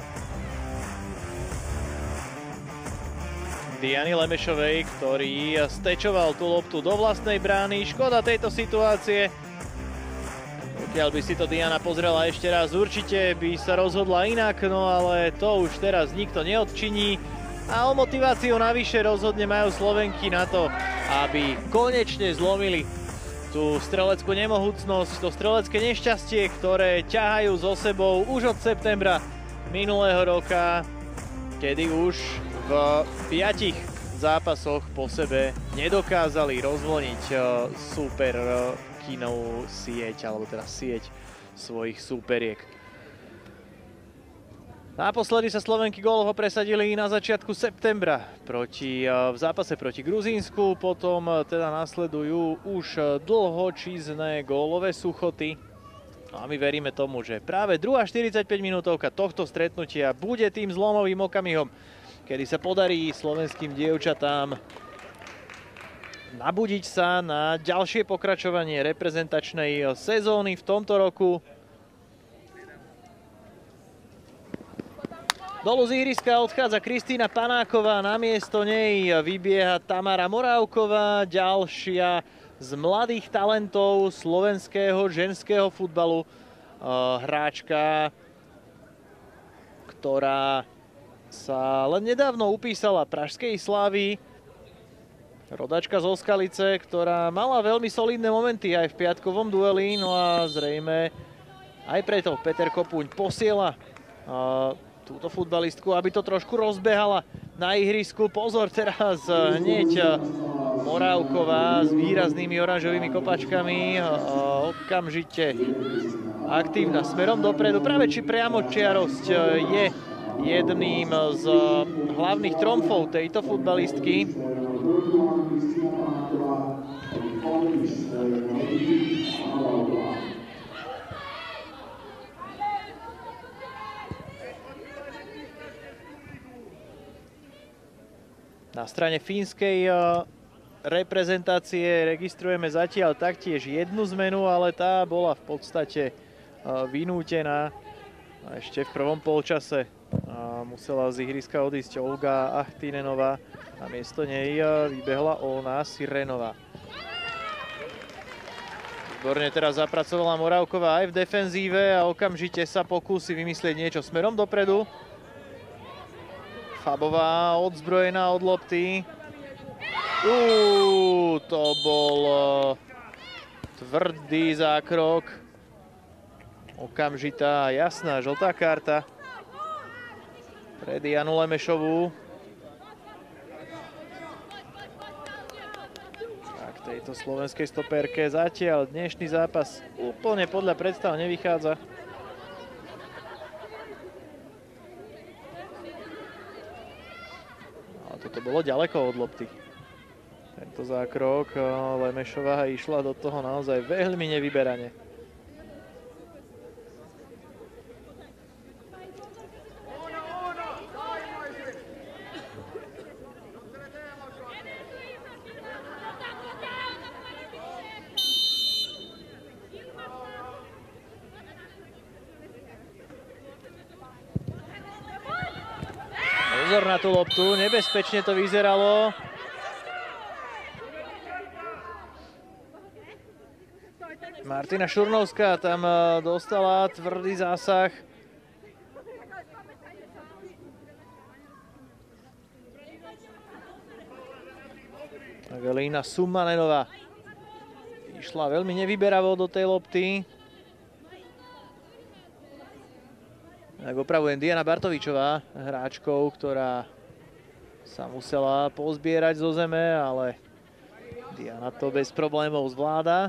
Diany Lemešovej, ktorý stečoval tú loptu do vlastnej brány. Škoda tejto situácie. Pokiaľ by si to Diana pozrela ešte raz, určite by sa rozhodla inak, no ale to už teraz nikto neodčiní. A o motiváciu navyše rozhodne majú Slovenky na to, aby konečne zlomili tú streleckú nemohúcnosť, to strelecké nešťastie, ktoré ťahajú so sebou už od septembra minulého roka, kedy už v piatich zápasoch po sebe nedokázali rozvoniť súperkinovú sieť, alebo teda sieť svojich súperiek. Naposledy sa Slovenky gólovo presadili na začiatku septembra proti, v zápase proti Gruzínsku, potom teda nasledujú už dlhočízne gólové suchoty. No a my veríme tomu, že práve druhá štyridsaťpäť minútovka tohto stretnutia bude tým zlomovým okamihom, kedy sa podarí slovenským dievčatám nabudiť sa na ďalšie pokračovanie reprezentačnej sezóny v tomto roku. Dolu z ihriska odchádza Kristína Panáková, namiesto nej vybieha Tamara Morávková, ďalšia z mladých talentov slovenského ženského futbalu. Hráčka, ktorá sa len nedávno upísala pražskej Slávii. Rodačka zo Skalice, ktorá mala veľmi solidné momenty aj v piatkovom dueli, no a zrejme aj preto Peter Kopuň posiela túto futbalistku, aby to trošku rozbehala na ihrisku. Pozor teraz hneď Morávková s výraznými oranžovými kopačkami, okamžite aktívna smerom dopredu. Práve či priamočiarosť je jedným z hlavných tromfov tejto futbalistky. Na strane fínskej reprezentácie registrujeme zatiaľ taktiež jednu zmenu, ale tá bola v podstate vynútená ešte v prvom polčase musela z ihriska odísť Olga Ahtinenová. Namiesto nej vybehla Olna Sirenová. Výborne teraz zapracovala Moravková aj v defenzíve a okamžite sa pokúsi vymyslieť niečo smerom dopredu. Fabová odzbrojená od lopty. Uuu, to bol tvrdý zákrok. Okamžitá jasná žltá karta pre Dianu Lemešovú. Tak tejto slovenskej stopérke zatiaľ dnešný zápas úplne podľa predstav nevychádza. Ale toto bolo ďaleko od lopty. Tento zákrok, Lemešová išla do toho naozaj veľmi nevyberane. Pozor na tú loptu, nebezpečne to vyzeralo. Martina Šurnovská tam dostala tvrdý zásah. Evelína Sumanenová išla veľmi nevyberavo do tej lopty. Tak opravujem, Diana Bartovičová, hráčkou, ktorá sa musela pozbierať zo zeme, ale Diana to bez problémov zvláda.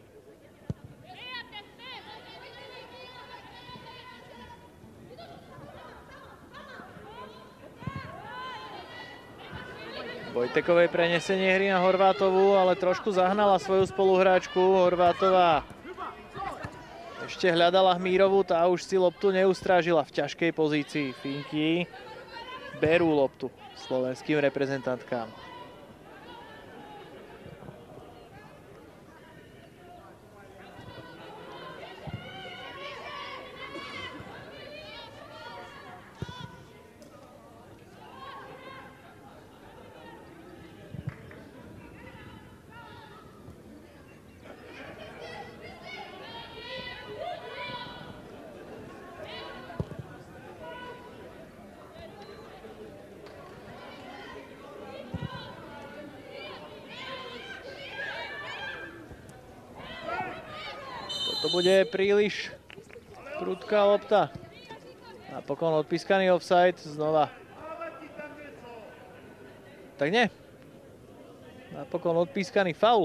Vojtekovej prenesenie hry na Horvátovú, ale trošku zahnala svoju spoluhráčku. Horvátová ešte hľadala Hmírovú, tá už si loptu neustrážila v ťažkej pozícii. Finky berú loptu slovenským reprezentantkám. To bude príliš prudká lopta. Napokon odpískaný offside znova. Tak nie. Napokon odpískaný faul.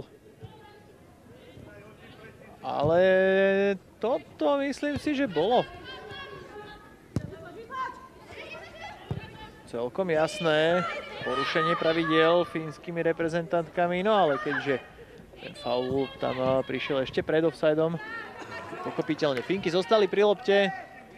Ale toto myslím si, že bolo celkom jasné porušenie pravidiel fínskymi reprezentantkami, no ale keďže ten faul tam prišiel ešte pred offsideom, pochopiteľne Finky zostali pri lopte.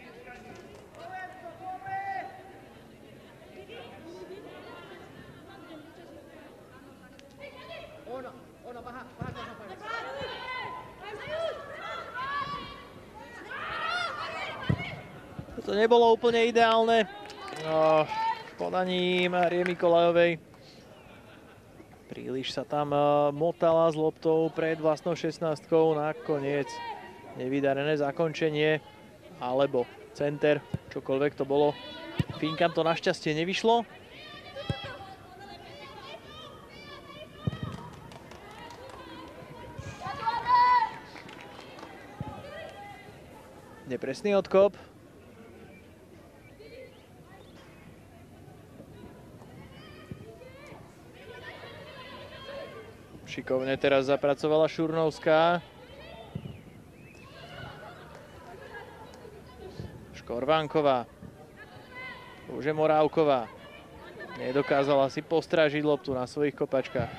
To nebolo úplne ideálne no, v podaní Márie Mikolajovej. Príliš sa tam motala s loptou pred vlastnou šestnástkou. Nakoniec nevydarené zakončenie alebo center, čokoľvek to bolo. Fínkam to našťastie nevyšlo. Nepresný odkop. Šikovne teraz zapracovala Šurnovská. Škorvánková. Už je Morávková. Nedokázala si postrážiť loptu na svojich kopačkách.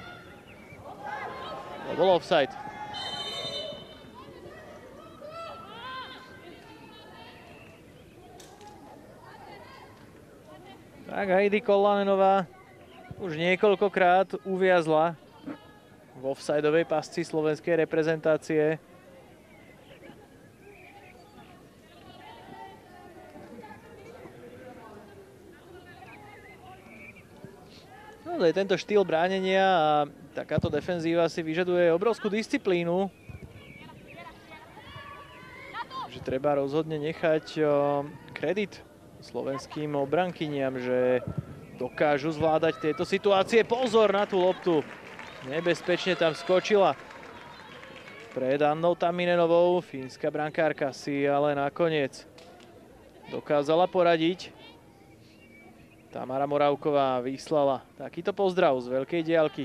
To bol offside. Tak Heidi Kollanenová už niekoľkokrát uviazla v offsideovej pasci slovenskej reprezentácie. Naozaj tento štýl bránenia a takáto defenzíva si vyžaduje obrovskú disciplínu. Takže treba rozhodne nechať kredit slovenským obrankyniam, že dokážu zvládať tieto situácie. Pozor na tú loptu. Nebezpečne tam skočila pred Annou Taminenovou. Fínska brankárka si ale nakoniec dokázala poradiť. Tamara Moravková vyslala takýto pozdrav z veľkej diaľky.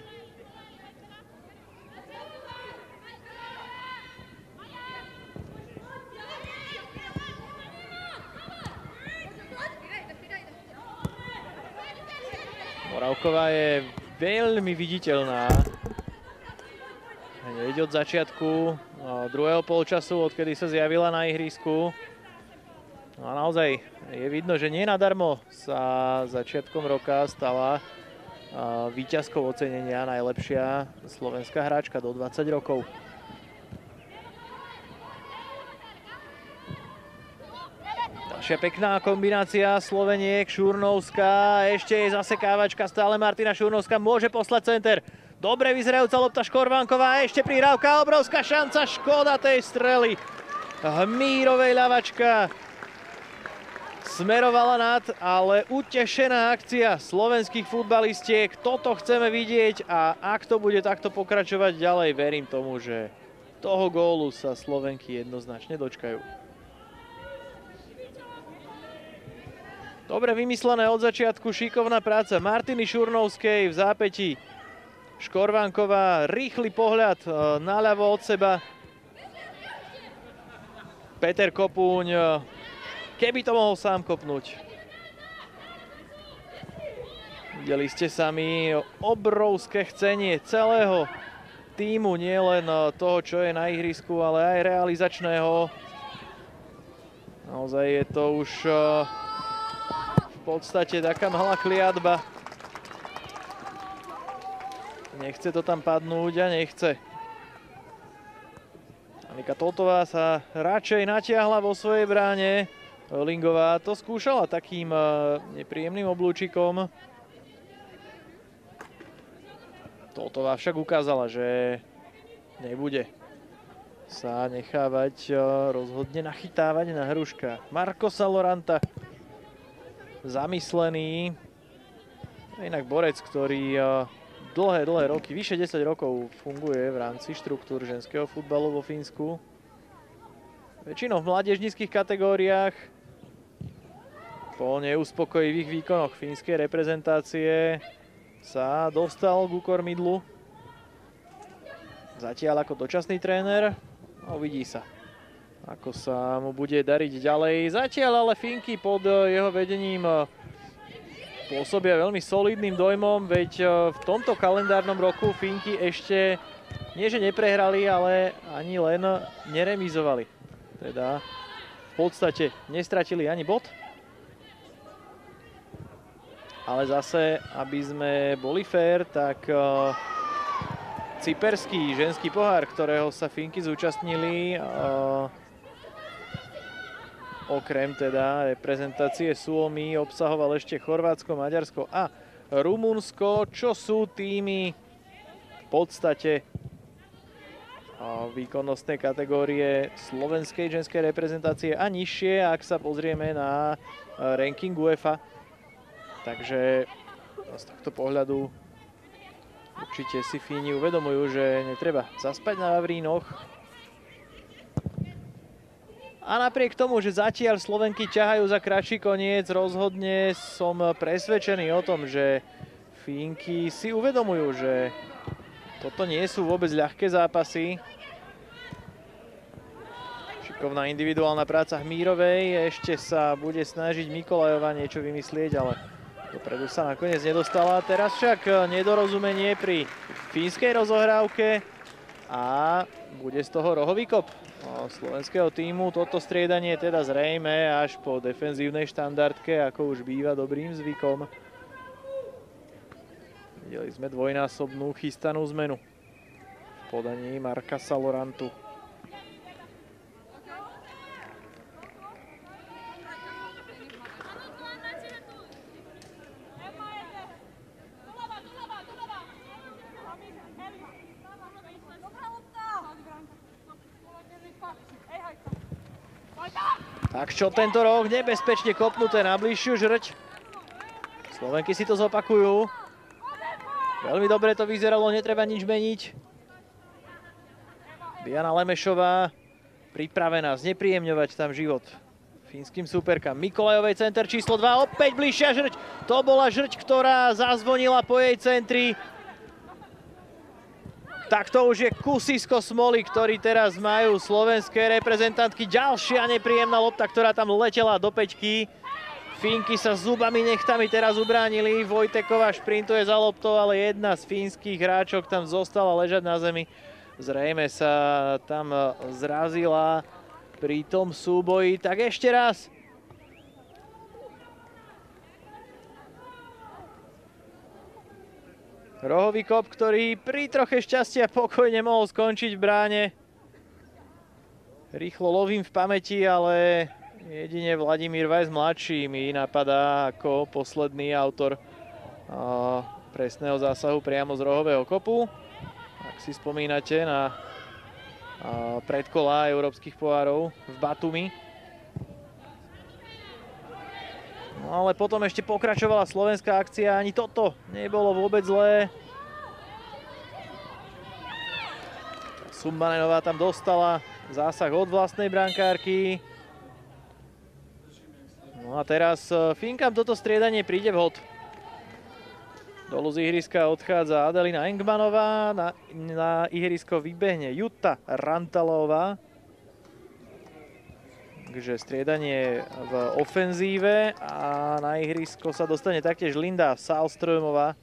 Moravková je veľmi viditeľná. Hneď od začiatku druhého polčasu, odkedy sa zjavila na ihrisku. No a naozaj je vidno, že nie nadarmo sa začiatkom roka stala víťazkou ocenenia najlepšia slovenská hráčka do dvadsať rokov. Ďalšia pekná kombinácia Sloveniek, Šurnovská, ešte je zasekávačka, stále Martina Šurnovská môže poslať center. Dobre vyzerajúca lopta Škorvanková, ešte prihrávka, obrovská šanca, škoda tej strely. Hmírovej ľavačka smerovala nad, ale utešená akcia slovenských futbalistiek. Toto chceme vidieť a ak to bude takto pokračovať ďalej, verím tomu, že toho gólu sa Slovenky jednoznačne dočkajú. Dobre vymyslené od začiatku, šikovná práca Martiny Šurnovskej v zápätí. Škorvanková, rýchly pohľad naľavo od seba. Peter Kopúň, keby to mohol sám kopnúť. Videli ste sami obrovské chcenie celého tímu, nielen toho, čo je na ihrisku, ale aj realizačného. Naozaj je to už v podstate taká malá kliatba. Nechce to tam padnúť a nechce. Anika Totová sa radšej natiahla vo svojej bráne. Lingová to skúšala takým nepríjemným oblúčikom. Totová však ukázala, že nebude sa nechávať rozhodne nachytávať na hruška. Marko Saloranta zamyslený. Inak borec, ktorý dlhé, dlhé roky, vyše desať rokov funguje v rámci štruktúr ženského futbalu vo Fínsku. Väčšinou v mládežníckych kategóriách. Po neuspokojivých výkonoch fínskej reprezentácie sa dostal ku kormidlu. Zatiaľ ako dočasný tréner. Uvidí sa, ako sa mu bude dariť ďalej. Zatiaľ ale Fínky pod jeho vedením pôsobia veľmi solidným dojmom, veď v tomto kalendárnom roku Fínky ešte nie že neprehrali, ale ani len neremizovali. Teda v podstate nestratili ani bod. Ale zase, aby sme boli fér, tak uh, cyperský ženský pohár, ktorého sa Fínky zúčastnili, uh, okrem teda reprezentácie Suomi, obsahoval ešte Chorvátsko, Maďarsko a Rumunsko, čo sú týmy v podstate uh, výkonnostnej kategórie slovenskej ženskej reprezentácie a nižšie, ak sa pozrieme na uh, ranking UEFA. Takže z tohto pohľadu určite si Fíni uvedomujú, že netreba zaspať na vavrínoch. A napriek tomu, že zatiaľ Slovenky ťahajú za kratší koniec, rozhodne som presvedčený o tom, že Fínky si uvedomujú, že toto nie sú vôbec ľahké zápasy. Šikovná individuálna práca Hmírovej, ešte sa bude snažiť Mikolajová niečo vymyslieť, ale dopredu sa nakoniec nedostala. Teraz však nedorozumenie pri fínskej rozohrávke a bude z toho rohový kop slovenského tímu. Toto striedanie teda zrejme až po defenzívnej štandardke, ako už býva dobrým zvykom. Videli sme dvojnásobnú chystanú zmenu v podaní Marka Salorantu. Tak čo tento roh, nebezpečne kopnuté na bližšiu žrť. Slovenky si to zopakujú. Veľmi dobre to vyzeralo, netreba nič meniť. Diana Lemešová pripravená znepríjemňovať tam život fínskym súperkám. Mikolajovej center číslo dva, opäť bližšia žrť. To bola žrť, ktorá zazvonila po jej centri. Tak to už je kusisko smoly, ktorý teraz majú slovenské reprezentantky. Ďalšia nepríjemná lopta, ktorá tam letela do peťky. Fínky sa zubami nechtami teraz ubránili. Vojteková šprintuje za loptou, ale jedna z fínskych hráčok tam zostala ležať na zemi. Zrejme sa tam zrazila pri tom súboji. Tak ešte raz. Rohový kop, ktorý pri troche šťastia pokojne mohol skončiť v bráne. Rýchlo lovím v pamäti, ale jedine Vladimír Vajs mladší mi napadá ako posledný autor uh, presného zásahu priamo z rohového kopu. Ak si spomínate na uh, predkola európskych pohárov v Batumi. No ale potom ešte pokračovala slovenská akcia, ani toto nebolo vôbec zlé. Sumbanenová tam dostala zásah od vlastnej brankárky. No a teraz Fínkam toto striedanie príde vhod. Dolu z ihriska odchádza Adelina Engmanová, na, na ihrisko vybehne Jutta Rantalová. Takže striedanie v ofenzíve a na ihrisko sa dostane taktiež Linda Salströmová.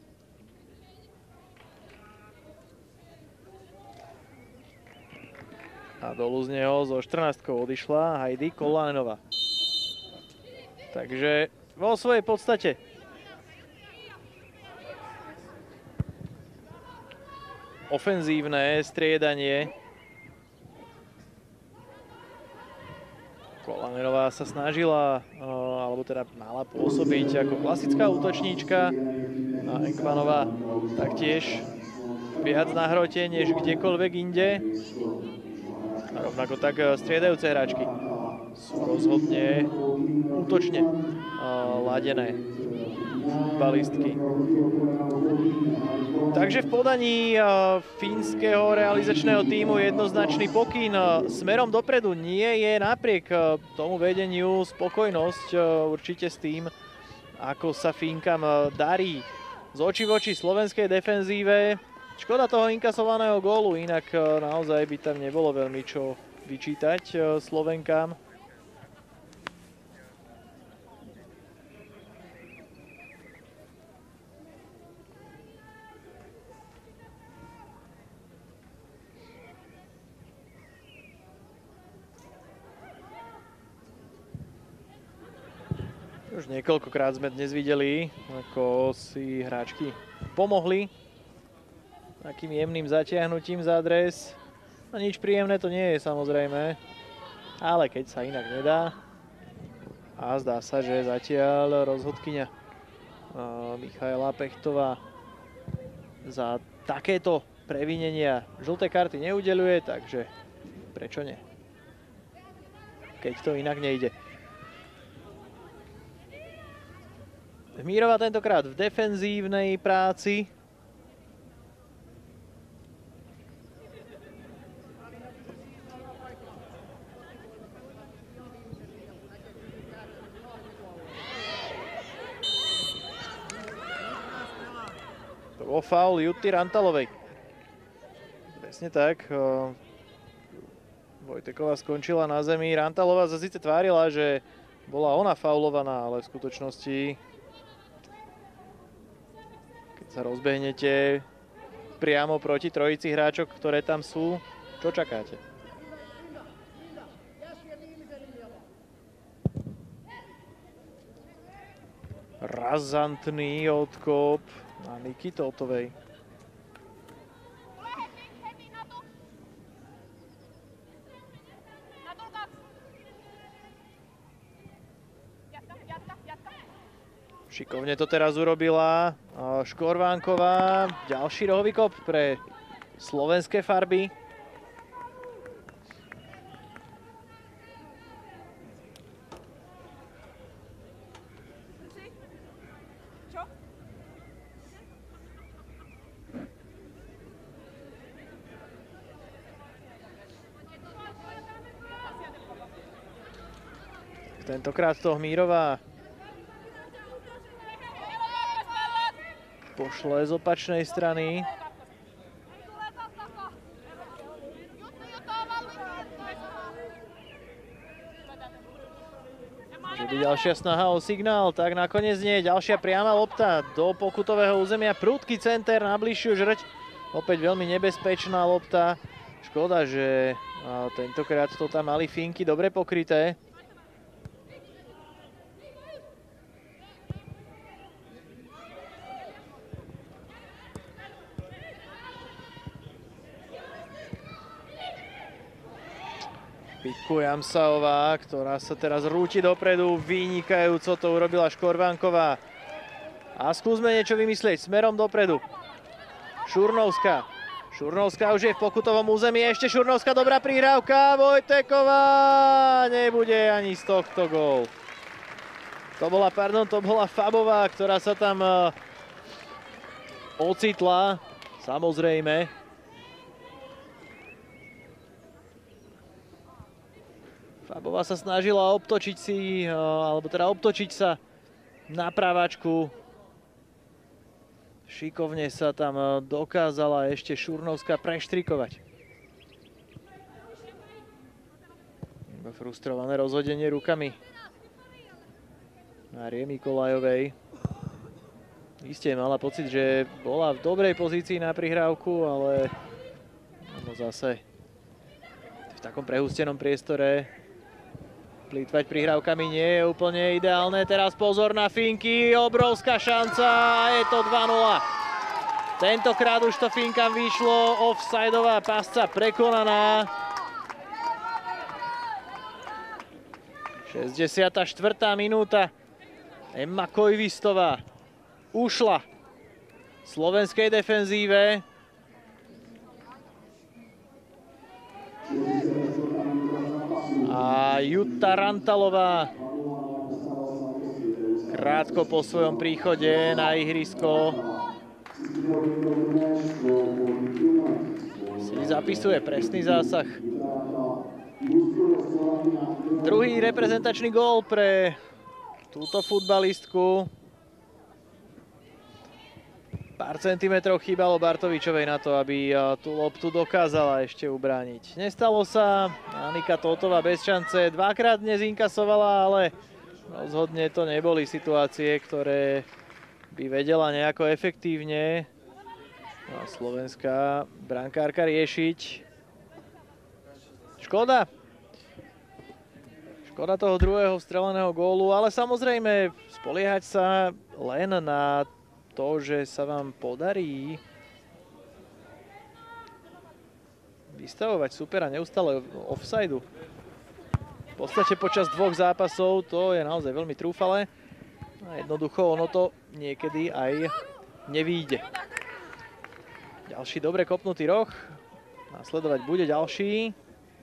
A dolu z neho zo štrnástkou odišla Heidi Kolanenová. Takže vo svojej podstate ofenzívne striedanie. Kolanerová sa snažila, alebo teda mala pôsobiť ako klasická útočníčka. A Engmanová taktiež viac na hrote, než kdekoľvek inde. A rovnako tak striedajúce hráčky sú rozhodne útočne ladené balistky. Takže v podaní fínskeho realizačného tímu jednoznačný pokyn smerom dopredu. Nie je napriek tomu vedeniu spokojnosť určite s tým, ako sa Fínkam darí z očí v oči slovenskej defenzíve. Škoda toho inkasovaného gólu, inak naozaj by tam nebolo veľmi čo vyčítať Slovenkám. Už niekoľkokrát sme dnes videli, ako si hráčky pomohli takým jemným zatiahnutím za dres. No nič príjemné to nie je samozrejme, ale keď sa inak nedá. A zdá sa, že zatiaľ rozhodkyňa Michaela Pechtová za takéto previnenia žlté karty neudeľuje, takže prečo nie? Keď to inak nejde. Hmírová tentokrát v defenzívnej práci. To bol faul Jutty Rantalovej. Presne tak. Vojteková skončila na zemi. Rantalová sa síce tvárila, že bola ona faulovaná, ale v skutočnosti sa rozbehnete priamo proti trojici hráčok, ktoré tam sú. Čo čakáte? Razantný odkop na Niky Totovej. Šikovne to teraz urobila Škorvánková. Ďalší rohový kop pre slovenské farby. Tentokrát to Hmírová pošle z opačnej strany. Môže byť ďalšia snaha o signál, tak nakoniec nie. Ďalšia priama lopta do pokutového územia. Prudký center na bližšiu žrť. Opäť veľmi nebezpečná lopta. Škoda, že tentokrát to tam mali Finky dobre pokryté. Pitku Jamsaová, ktorá sa teraz rúti dopredu, vynikajúco to urobila Škorvánková. A skúsme niečo vymyslieť smerom dopredu. Šurnovská. Šurnovská už je v pokutovom území, ešte Šurnovská, dobrá prihrávka, Vojteková, nebude ani z tohto gól. To bola, pardon, to bola Fabová, ktorá sa tam uh, ocitla, samozrejme. Fabová sa snažila obtočiť si, alebo teda obtočiť sa na pravačku. Šikovne sa tam dokázala ešte Šurnovská preštrikovať. Iba frustrované rozhodenie rukami Márie Mikolajovej. Isté mala pocit, že bola v dobrej pozícii na prihrávku, ale no zase v takom prehústenom priestore plýtvať prihrávkami nie je úplne ideálne. Teraz pozor na Finky, obrovská šanca a je to dva nula. Tentokrát už to Finkám vyšlo, offsideová pasca prekonaná. šesťdesiata štvrtá minúta. Emma Kojvistová ušla slovenskej defenzíve. A Jutta Rantalová krátko po svojom príchode na ihrisko si zapisuje presný zásah. Druhý reprezentačný gól pre túto futbalistku. Pár centimetrov chýbalo Bartovičovej na to, aby tú loptu dokázala ešte ubrániť. Nestalo sa, Anika Tótová bez šance dvakrát dnes inkasovala, ale rozhodne to neboli situácie, ktoré by vedela nejako efektívne slovenská brankárka riešiť. Škoda. Škoda toho druhého vstreleného gólu, ale samozrejme spoliehať sa len na to, že sa vám podarí vystavovať supera neustále offsideu. V podstate počas dvoch zápasov to je naozaj veľmi trúfale. A jednoducho ono to niekedy aj nevíde. Ďalší dobre kopnutý roh. Nasledovať bude ďalší.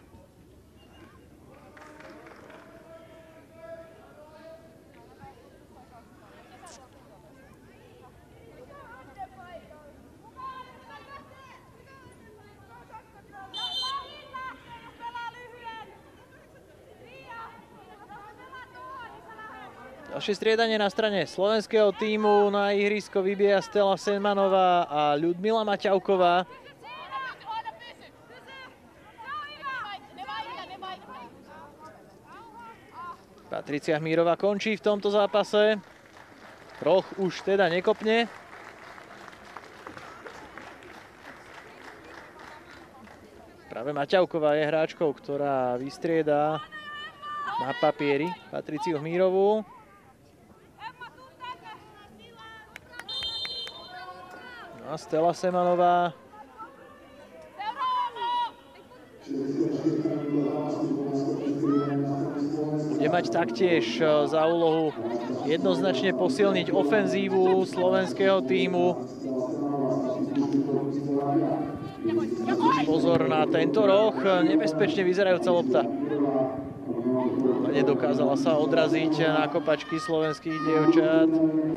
Ďalšie striedanie na strane slovenského tímu. Na ihrisko vybieja Stella Semanová a Ľudmila Maťavková. Patricia Hmírová končí v tomto zápase. Roh už teda nekopne. Práve Maťavková je hráčkou, ktorá vystrieda na papieri Patriciu Hmírovú. A Stella Semanová bude mať taktiež za úlohu jednoznačne posilniť ofenzívu slovenského tímu. Pozor na tento roh, nebezpečne vyzerajúca lopta. Nedokázala sa odraziť na kopačky slovenských dievčat.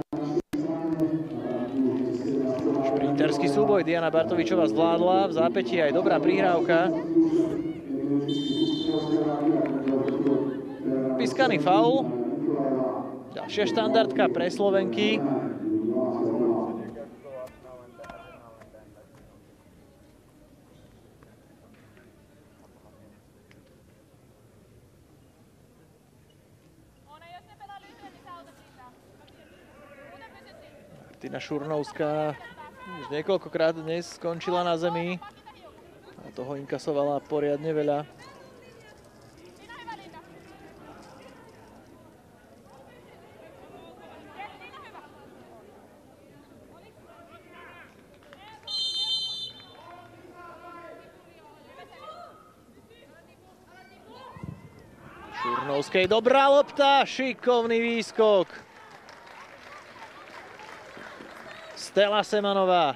Šprinterský súboj Diana Bartovičová zvládla, v zápätí aj dobrá prihrávka. vypískaný faul. Ďalšia štandardka pre Slovenky. Martina Šurnovská už niekoľkokrát dnes skončila na zemi a toho inkasovala poriadne veľa. Šurnovskej dobrá lopta, šikovný výskok. Stella Semanová.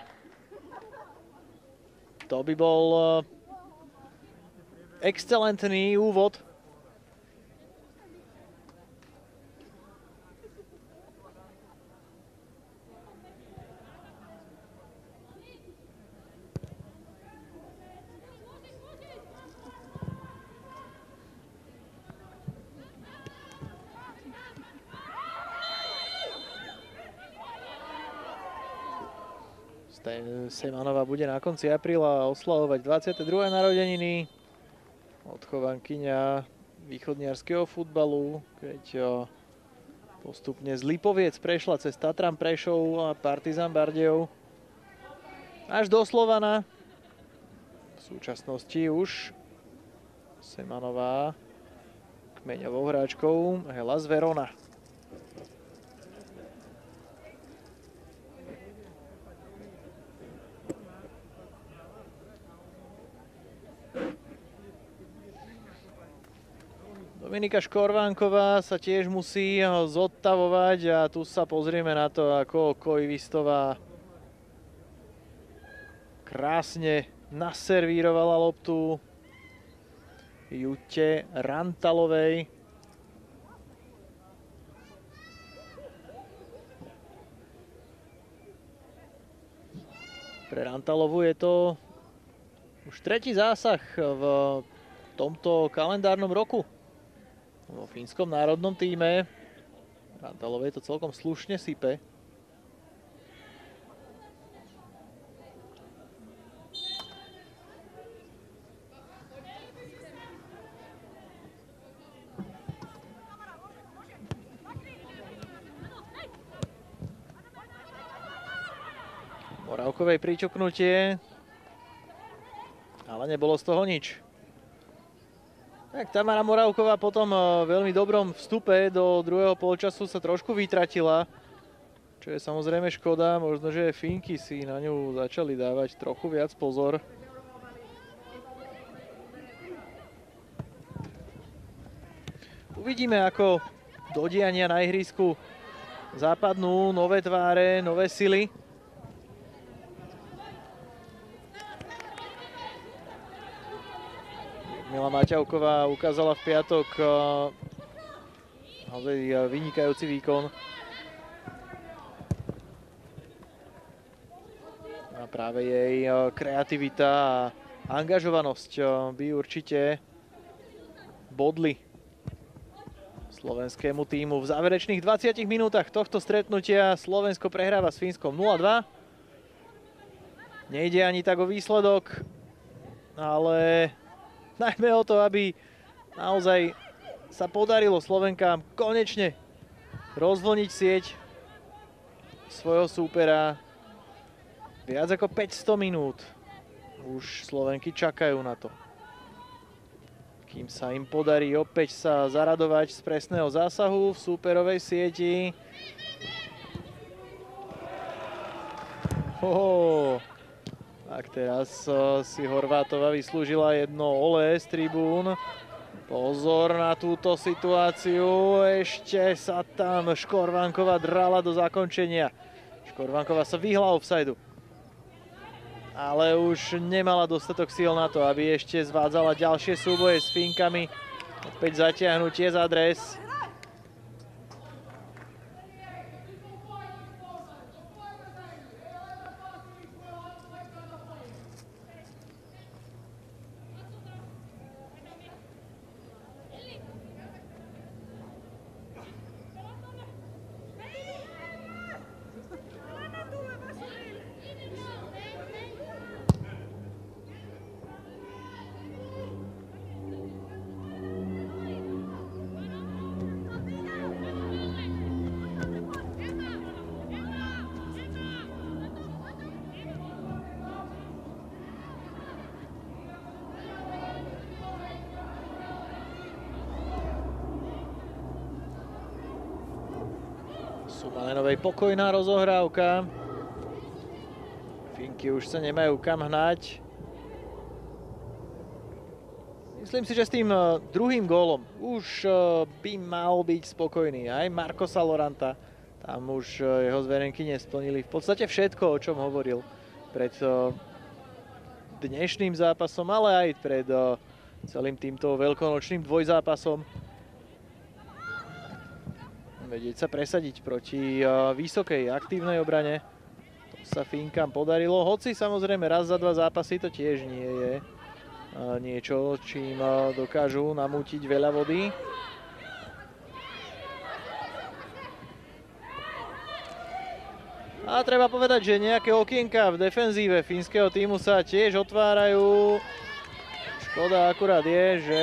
To by bol excelentný úvod. Semanová bude na konci apríla oslavovať dvadsiate druhé narodeniny. Odchovankyňa východniarskeho futbalu, keď postupne z Lipoviec prešla cez Tatran Prešov a Partizan Bardejov až do Slovana. V súčasnosti už Semanová kmeňovou hráčkou Hellas Verona. Dominika Škorvánková sa tiež musí zodtavovať a tu sa pozrieme na to, ako Koivistová krásne naservírovala loptu Jute Rantalovej. Pre Rantalovu je to už tretí zásah v tomto kalendárnom roku vo fínskom národnom tíme. Rantalovej to celkom slušne sype. Moravkovej pričuknutie, ale nebolo z toho nič. Tak Tamara Moravková po tom veľmi dobrom vstupe do druhého polčasu sa trošku vytratila, čo je samozrejme škoda. Možno, že Fínky si na ňu začali dávať trochu viac pozor. Uvidíme, ako do diania na ihrisku zapadnú nové tváre, nové sily. Mila Maťavková ukázala v piatok naozaj vynikajúci výkon. A práve jej kreativita a angažovanosť by určite bodli slovenskému tímu. V záverečných dvadsiatich minútach tohto stretnutia Slovensko prehráva s Fínskom nula dva. Nejde ani tak o výsledok, ale najmä o to, aby naozaj sa podarilo Slovenkám konečne rozvlniť sieť svojho súpera. Viac ako päťsto minút už Slovenky čakajú na to, kým sa im podarí opäť sa zaradovať z presného zásahu v súperovej sieti. Hoho. Tak teraz si Horvátová vyslúžila jedno olé z tribún. Pozor na túto situáciu. Ešte sa tam Škorvánková drala do zakončenia. Škorvánková sa vyhla offsideu. Ale už nemala dostatok síl na to, aby ešte zvádzala ďalšie súboje s Fínkami. Opäť zatiahnutie za dres. Sumalenovej pokojná rozohrávka. Finky už sa nemajú kam hnať. Myslím si, že s tým druhým gólom už by mal byť spokojný aj Marko Saloranta. Tam už jeho zverenky nesplnili v podstate všetko, o čom hovoril pred dnešným zápasom, ale aj pred celým týmto veľkonočným dvojzápasom. Vedieť sa presadiť proti vysokej aktívnej obrane. To sa Finkám podarilo, hoci samozrejme raz za dva zápasy to tiež nie je niečo, čím dokážu namútiť veľa vody. A treba povedať, že nejaké okienka v defenzíve fínskeho týmu sa tiež otvárajú. Škoda akurát je, že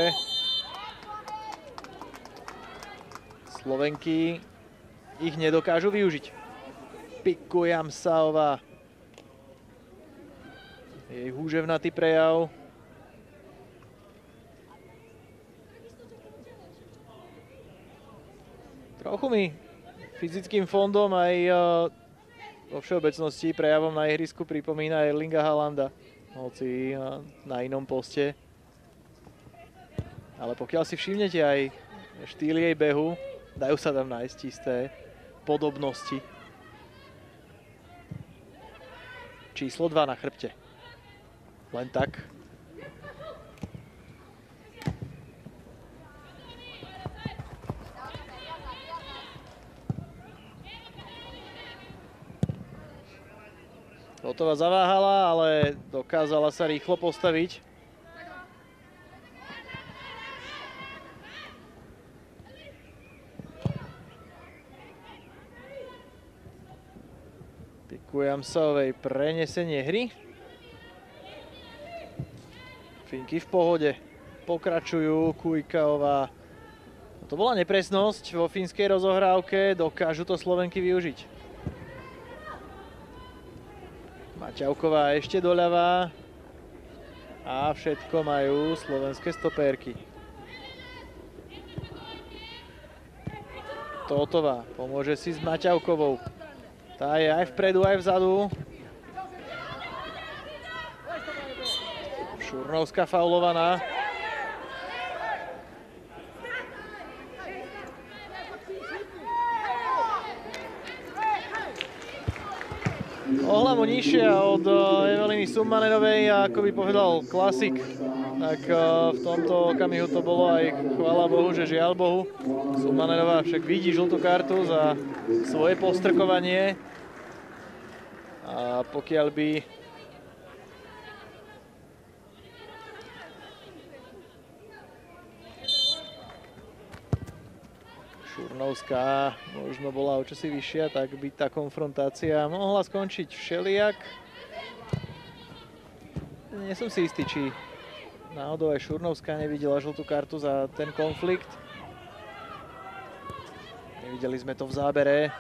Slovenky ich nedokážu využiť. Pikku Jamsaová. Jej húževnatý prejav. Trochu mi fyzickým fondom aj vo všeobecnosti prejavom na ihrisku pripomína Erlinga Haalanda, hoci na inom poste. Ale pokiaľ si všimnete aj štýl jej behu, dajú sa tam nájsť isté podobnosti. Číslo dva na chrbte. Len tak. Rotová zaváhala, ale dokázala sa rýchlo postaviť. Pikku Jamsaovej prenesenie hry. Finky v pohode. Pokračujú. Kujkaová. To bola nepresnosť vo fínskej rozohrávke. Dokážu to Slovenky využiť. Maťavková ešte doľava. A všetko majú slovenské stopérky. Tótová pomôže si s Maťavkovou. Tá je aj vpredu, aj vzadu. Šurnovská faulovaná. O hlavu nižšia od Eveliny Summanerovej, ako by povedal klasik. Tak v tomto okamihu to bolo aj chvála Bohu, že žiaľ Bohu. Summanerová však vidí žltú kartu za svoje postrkovanie. A pokiaľ by Šurnovská možno bola o čosi vyššia, tak by tá konfrontácia mohla skončiť všelijak. Nie som si istý, či náhodou aj Šurnovská nevidela žltú kartu za ten konflikt. Nevideli sme to v zábere.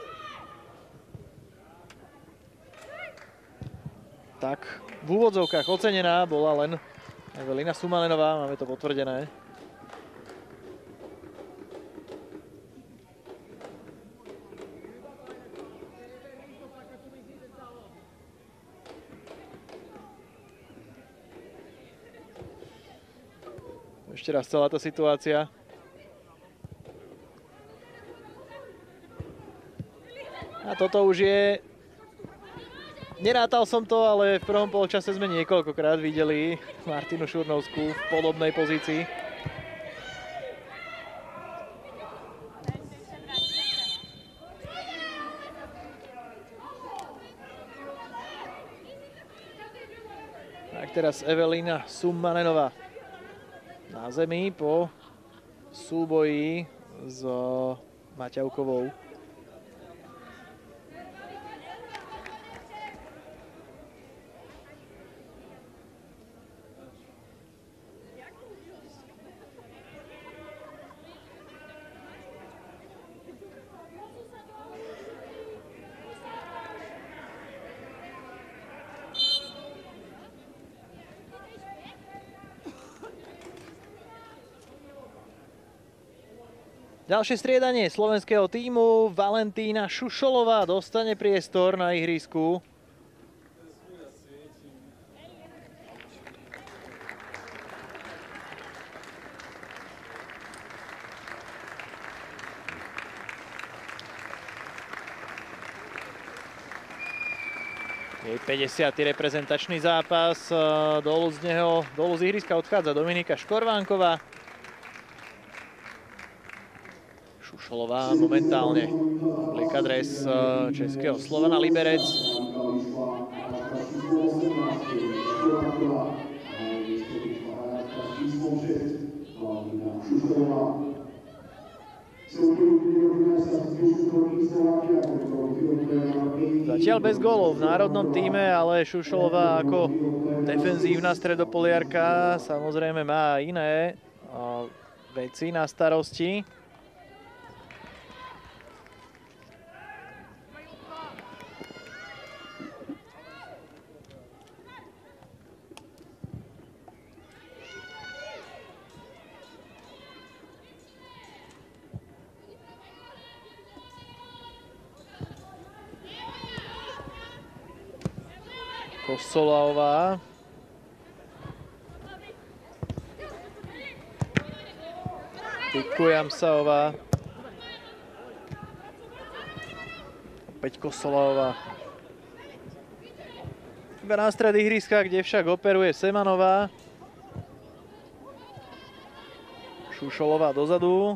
Tak, v úvodzovkách ocenená bola len Evelina Sumalenová, máme to potvrdené. Ešte raz celá tá situácia. A toto už je... Nerátal som to, ale v prvom polčase sme niekoľkokrát videli Martinu Šurnovskú v podobnej pozícii. Tak teraz Evelina Summanenová na zemi po súboji s Maťavkovou. Ďalšie striedanie slovenského tímu. Valentína Šušolová dostane priestor na ihrisku. Jej päťdesiaty reprezentačný zápas. Dolu z neho, dolu z ihriska odchádza Dominika Škorvánková. Šušolová momentálne oblieka dres českého Slovana Liberec. Zatiaľ bez gólov v národnom tíme, ale Šušolová ako defenzívna stredopoliarka samozrejme má iné veci na starosti. Kosolová. Pikujamsaová. Opäť Kosolová. Iba na stred ihriska, kde však operuje Semanová. Šušolová dozadu.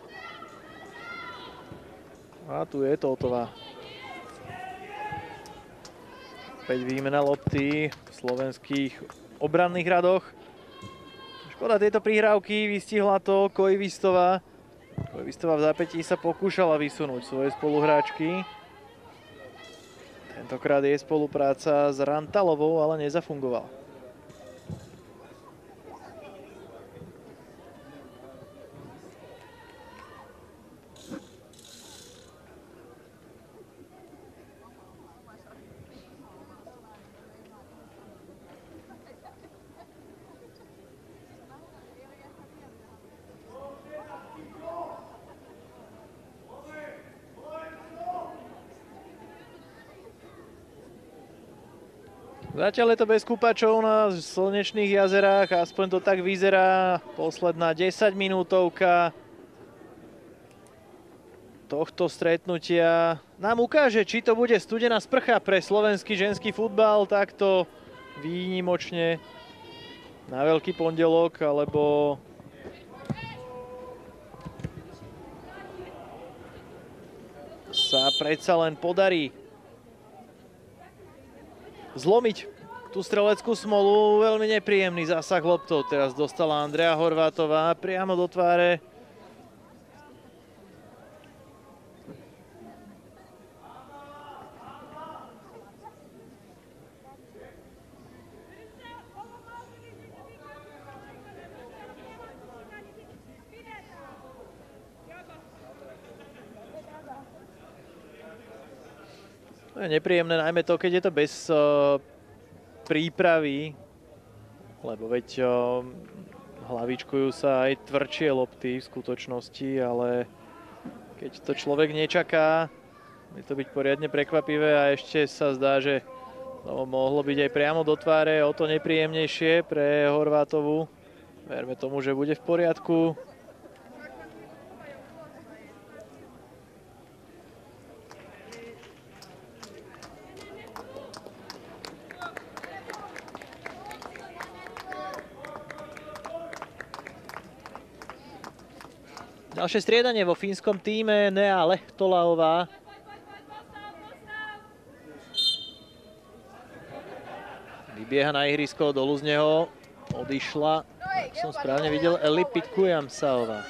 A tu je Tótová. Opäť výmena lopty v slovenských obranných radoch. Škoda tieto prihrávky, vystihla to Koivistová. Koivistová v zápätí sa pokúšala vysunúť svoje spoluhráčky. Tentokrát je spolupráca s Rantalovou, ale nezafungovala. Zatiaľ je to bez kúpačov na slnečných jazerách, aspoň to tak vyzerá. Posledná desaťminútovka tohto stretnutia nám ukáže, či to bude studená sprcha pre slovenský ženský futbal takto výnimočne na Veľký pondelok, alebo sa predsa len podarí zlomiť tú streleckú smolu. Veľmi nepríjemný zásah loptou. Teraz dostala Andrea Horvátová priamo do tváre. To je nepríjemné, najmä to, keď je to bez uh, prípravy, lebo veď uh, hlavičkujú sa aj tvrdšie lopty v skutočnosti, ale keď to človek nečaká, je to byť poriadne prekvapivé a ešte sa zdá, že to mohlo byť aj priamo do tváre, o to nepríjemnejšie pre Horvátovú. Verme tomu, že bude v poriadku. Ďalšie striedanie vo fínskom tíme, Nea Lehtolaová. Vybieha na ihrisko, dolu z neho odišla, ak som správne videl, Eli Pikujamsaová.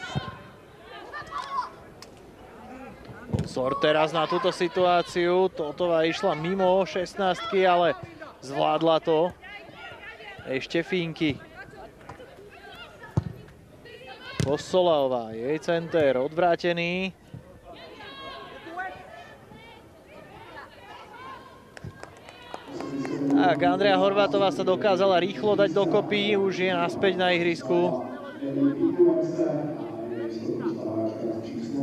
Pozor teraz na túto situáciu, Tótová išla mimo šestnástky, ale zvládla to. Ešte Fínky. Kosolaová, jej center odvrátený. Tak, Andrea Horvátová sa dokázala rýchlo dať dokopy, už je naspäť na ihrisku.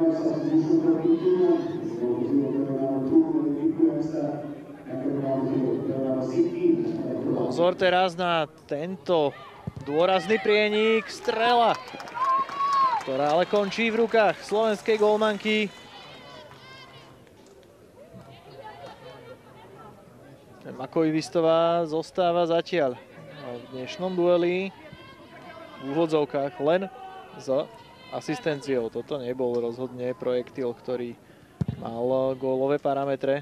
Pozor teraz na tento dôrazný prienik, strela, ktorá ale končí v rukách slovenskej golmanky. Makoivistová zostáva zatiaľ v dnešnom dueli v úvodzovkách len s asistenciou. Toto nebol rozhodne projektil, ktorý mal gólové parametre.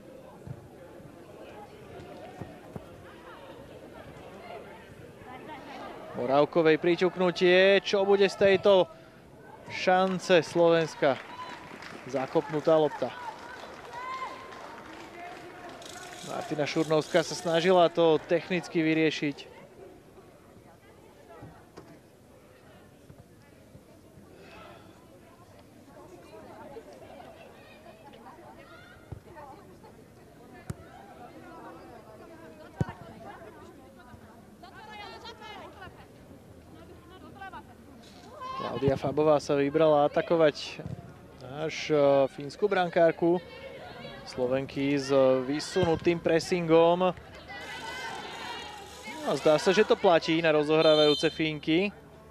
Moravkovej priťuknutie, čo bude z tejto šance Slovenska? Zakopnutá lopta. Martina Šurnovská sa snažila to technicky vyriešiť. Klaudia Fabová sa vybrala atakovať až fínsku brankárku. Slovenky s vysunutým pressingom. No, zdá sa, že to platí na rozohrávajúce Fínky.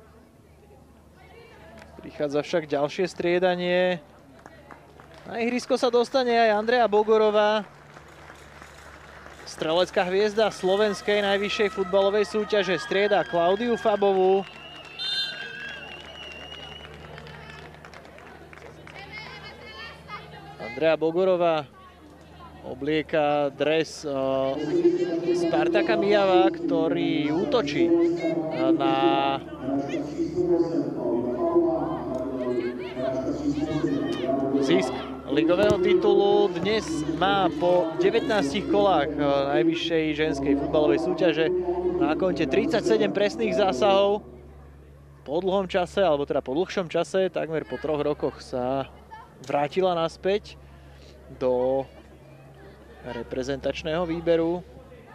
Prichádza však ďalšie striedanie. Na ihrisko sa dostane aj Andrea Bogorová. Strelecká hviezda slovenskej najvyššej futbalovej súťaže strieda Klaudiu Fabovú. Andrea Bogorová oblieka dres uh, Spartaka Mijava, ktorý útočí uh, na zisk ligového titulu. Dnes má po devätnástich kolách uh, najvyššej ženskej futbalovej súťaže na konte tridsaťsedem presných zásahov. Po dlhom čase, alebo teda po dlhšom čase, takmer po troch rokoch sa vrátila naspäť do reprezentačného výberu.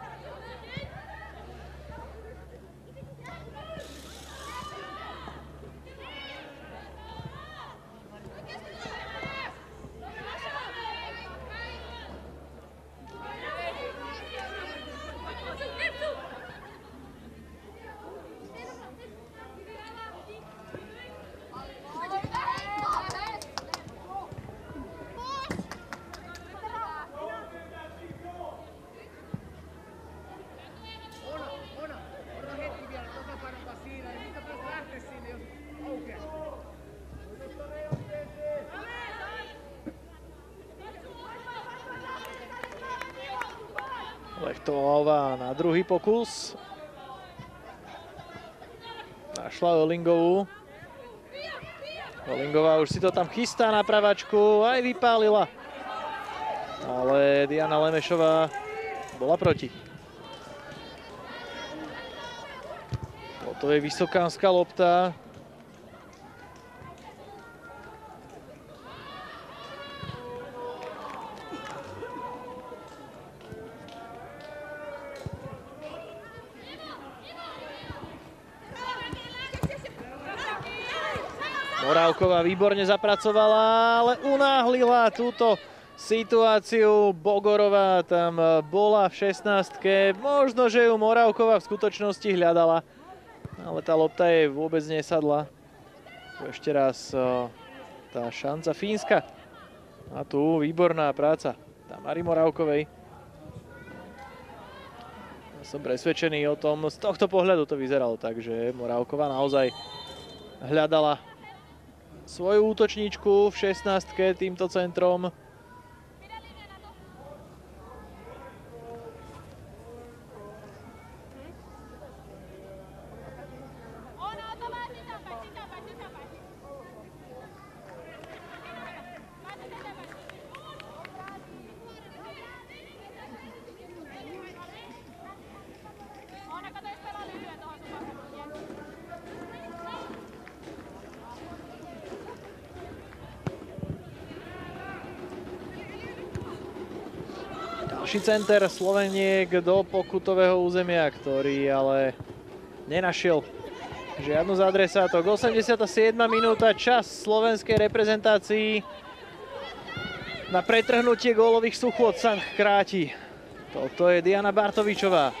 Lechtová na druhý pokus. Našla Olingovú. Olingová už si to tam chystá na pravačku, aj vypálila. Ale Diana Lemešová bola proti. Toto je vysokánska lopta. Moravková výborne zapracovala, ale unáhlila túto situáciu. Bogorová tam bola v šestnástke. Možno, že ju Moravková v skutočnosti hľadala, ale tá lopta jej vôbec nesadla. Ešte raz tá šanca Fínska. A tu výborná práca Tamary Moravkovej. Ja som presvedčený o tom, z tohto pohľadu to vyzeralo tak, že Moravková naozaj hľadala svoju útočníčku v šestnástke týmto centrom. Ďalší center Sloveniek do pokutového územia, ktorý ale nenašiel Žiadnu z adresátok. osemdesiata siedma minúta, čas slovenskej reprezentácii na pretrhnutie gólových súchôd sa kráti. Toto je Diana Bartovičová.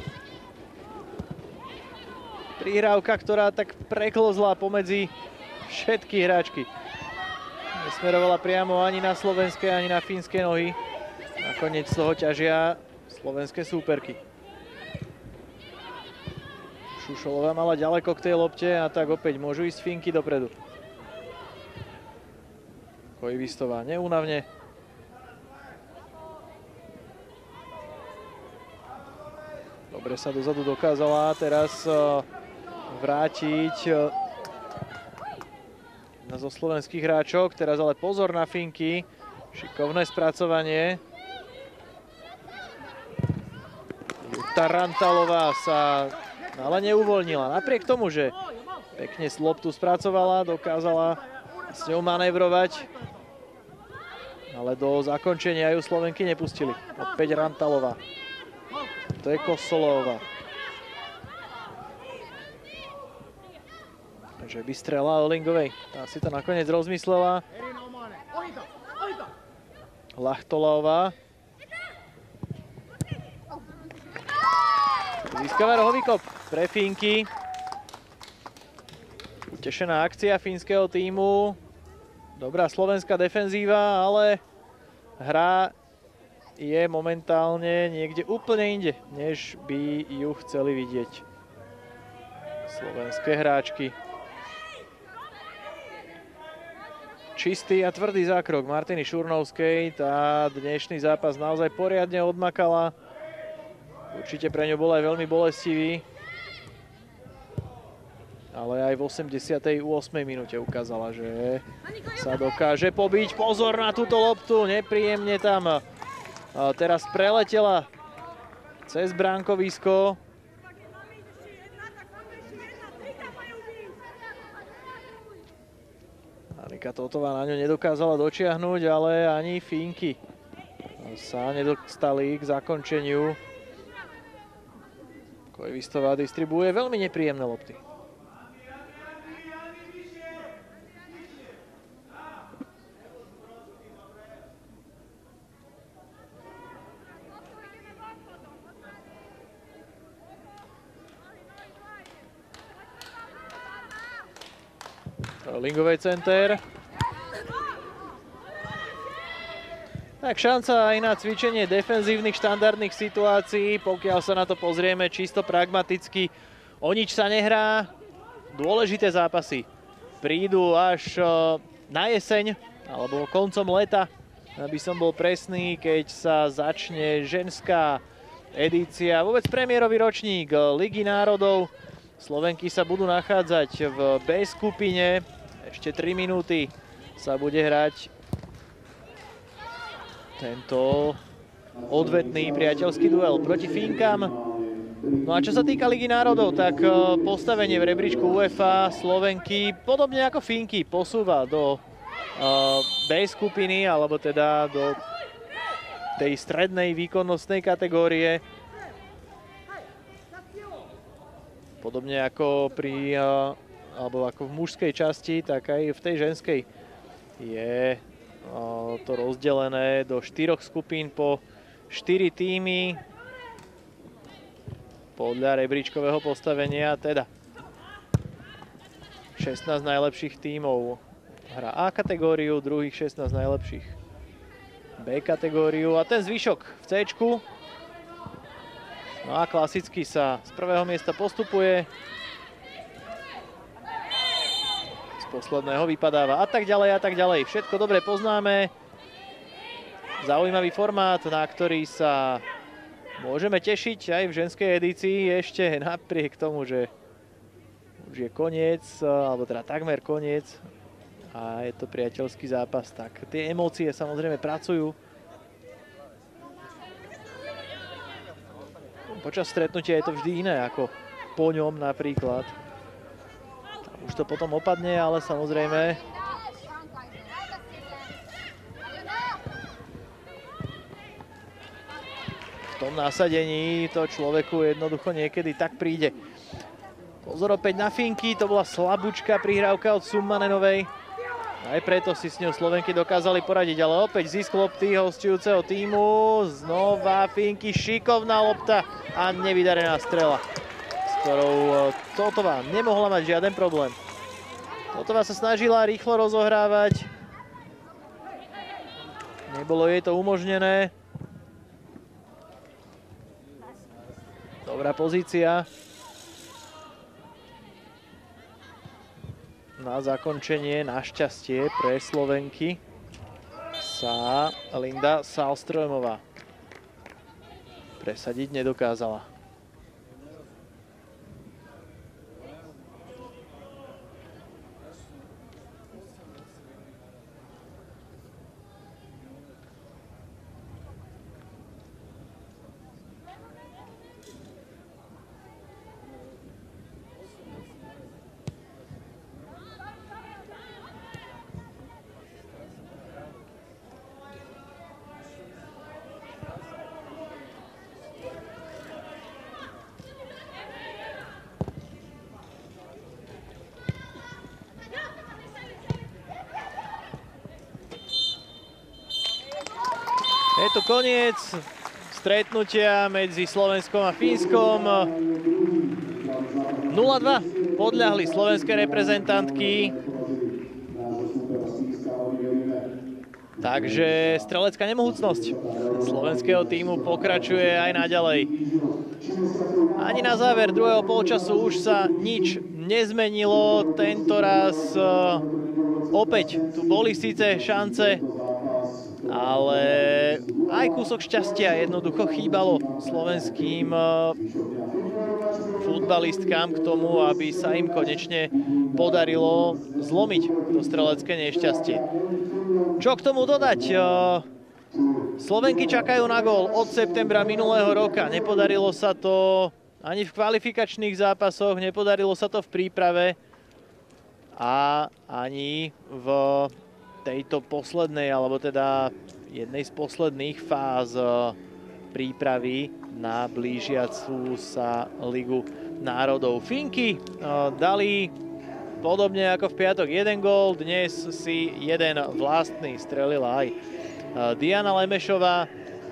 Prihrávka, ktorá tak preklzla pomedzi všetky hráčky. Nesmerovala priamo ani na slovenské, ani na fínske nohy. Nakoniec z toho ťažia slovenské súperky. Šušolová mala ďaleko k tej lopte a tak opäť môžu ísť Fínky dopredu. Koivistová neúnavne. Dobre sa dozadu dokázala teraz vrátiť jedna zo slovenských hráčok. Teraz ale pozor na Fínky. Šikovné spracovanie. Jutta Rantalová sa ale neuvoľnila. Napriek tomu, že pekne loptu spracovala, dokázala s ňou manévrovať, ale do zakončenia ju Slovenky nepustili. Opäť Rantalová. To je Kosolová. Takže by strela Olingovej. Tá si to nakoniec rozmyslela. Lachtolová. Získava rohový kop pre Fínky. Utešená akcia fínskeho tímu. Dobrá slovenská defenzíva, ale hra je momentálne niekde úplne inde, než by ju chceli vidieť slovenské hráčky. Čistý a tvrdý zákrok Martiny Šurnovskej. Tá dnešný zápas naozaj poriadne odmakala. Určite pre ňu bol aj veľmi bolestivý. Ale aj v osemdesiatej ôsmej minúte ukázala, že sa dokáže pobiť. Pozor na túto loptu, nepríjemne tam. A teraz preletela cez bránkovisko. Anika Totová na ňu nedokázala dočiahnuť, ale ani Fínky sa nedostali k zakončeniu. Koivistová distribuuje veľmi nepríjemné lopty. Lingovej center. Tak šanca aj na cvičenie defenzívnych štandardných situácií, pokiaľ sa na to pozrieme čisto pragmaticky. O nič sa nehrá. Dôležité zápasy prídu až na jeseň alebo koncom leta, aby som bol presný, keď sa začne ženská edícia, vôbec premiérový ročník Ligy národov. Slovenky sa budú nachádzať v B skupine. Ešte tri minúty sa bude hrať tento odvetný priateľský duel proti Fínkam. No a čo sa týka Ligy národov, tak postavenie v rebríčku UEFA Slovenky, podobne ako Fínky, posúva do B skupiny, alebo teda do tej strednej výkonnostnej kategórie. Podobne ako pri, alebo ako v mužskej časti, tak aj v tej ženskej je to rozdelené do štyroch skupín po štyri tímy podľa rebríčkového postavenia, teda šestnásť najlepších tímov hrá A kategóriu, druhých šestnásť najlepších B kategóriu a ten zvyšok v C-čku. No a klasicky sa z prvého miesta postupuje. Z posledného vypadáva a tak ďalej a tak ďalej. Všetko dobre poznáme. Zaujímavý formát, na ktorý sa môžeme tešiť aj v ženskej edícii ešte napriek tomu, že už je koniec, alebo teda takmer koniec a je to priateľský zápas, tak tie emócie samozrejme pracujú. Počas stretnutia je to vždy iné ako po ňom napríklad. Už to potom opadne, ale samozrejme v tom nasadení to človeku jednoducho niekedy tak príde. Pozor opäť na finky, to bola slabúčka prihrávka od Summanenovej. Aj preto si s ňou Slovenky dokázali poradiť, ale opäť zisk lopty hostujúceho týmu. Znova finky, šikovná lopta a nevydarená strela, s ktorou Totová nemohla mať žiaden problém. Totová sa snažila rýchlo rozohrávať. Nebolo jej to umožnené. Dobrá pozícia. Na zakončenie, našťastie pre Slovenky sa Linda Salströmová presadiť nedokázala. Je to koniec stretnutia medzi Slovenskom a Fínskom. nula dva podľahli slovenské reprezentantky. Takže strelecká nemohúcnosť slovenského tímu pokračuje aj naďalej. Ani na záver druhého polčasu už sa nič nezmenilo. Tento raz opäť tu boli síce šance, ale aj kúsok šťastia jednoducho chýbalo slovenským futbalistkám k tomu, aby sa im konečne podarilo zlomiť to strelecké nešťastie. Čo k tomu dodať? Slovenky čakajú na gól od septembra minulého roka. Nepodarilo sa to ani v kvalifikačných zápasoch, nepodarilo sa to v príprave a ani v tejto poslednej, alebo teda jednej z posledných fáz prípravy na blížiacu sa Ligu národov. Finky dali podobne ako v piatok jeden gól, dnes si jeden vlastný strelila aj Diana Lemešová.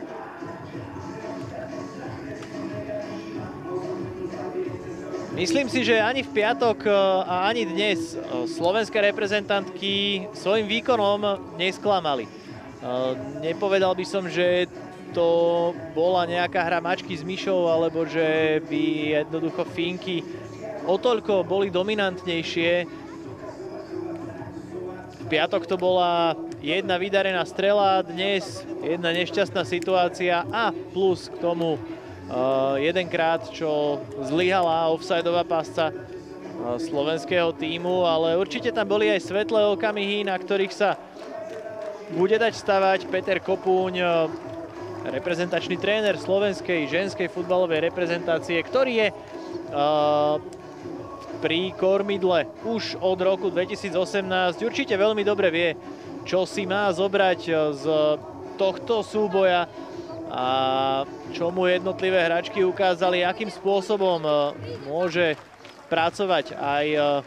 Myslím si, že ani v piatok a ani dnes slovenské reprezentantky svojim výkonom nesklamali. Nepovedal by som, že to bola nejaká hra mačky s myšou, alebo že by jednoducho Fínky o toľko boli dominantnejšie. V piatok to bola jedna vydarená strela, dnes jedna nešťastná situácia a plus k tomu Uh, jedenkrát, čo zlyhala offsideová pásca uh, slovenského tímu, ale určite tam boli aj svetlé okamihy, na ktorých sa bude dať stavať. Peter Kopúň, uh, reprezentačný tréner slovenskej ženskej futbalovej reprezentácie, ktorý je uh, pri kormidle už od roku dvetisícosemnásť. Určite veľmi dobre vie, čo si má zobrať z tohto súboja a čo mu jednotlivé hráčky ukázali, akým spôsobom môže pracovať aj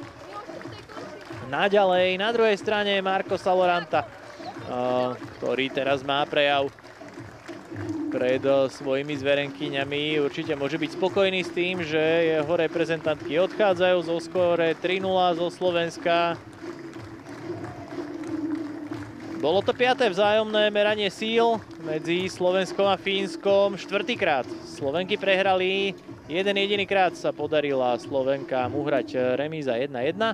naďalej. Na druhej strane Marko Saloranta, ktorý teraz má prejav pred svojimi zverenkyňami. Určite môže byť spokojný s tým, že jeho reprezentantky odchádzajú zo skóre tri nula zo Slovenska. Bolo to piaté vzájomné meranie síl medzi Slovenskom a Fínskom. Štvrtýkrát Slovenky prehrali, jeden jediný krát sa podarila Slovenkám uhrať remíza jedna jedna.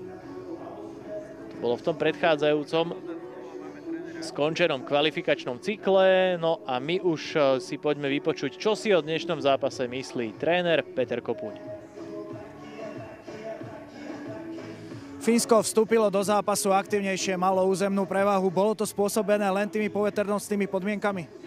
To bolo v tom predchádzajúcom skončenom kvalifikačnom cykle. No a my už si poďme vypočuť, čo si o dnešnom zápase myslí tréner Peter Kopúň. Fínsko vstúpilo do zápasu aktívnejšie, malo územnú prevahu. Bolo to spôsobené len tými poveternostnými podmienkami?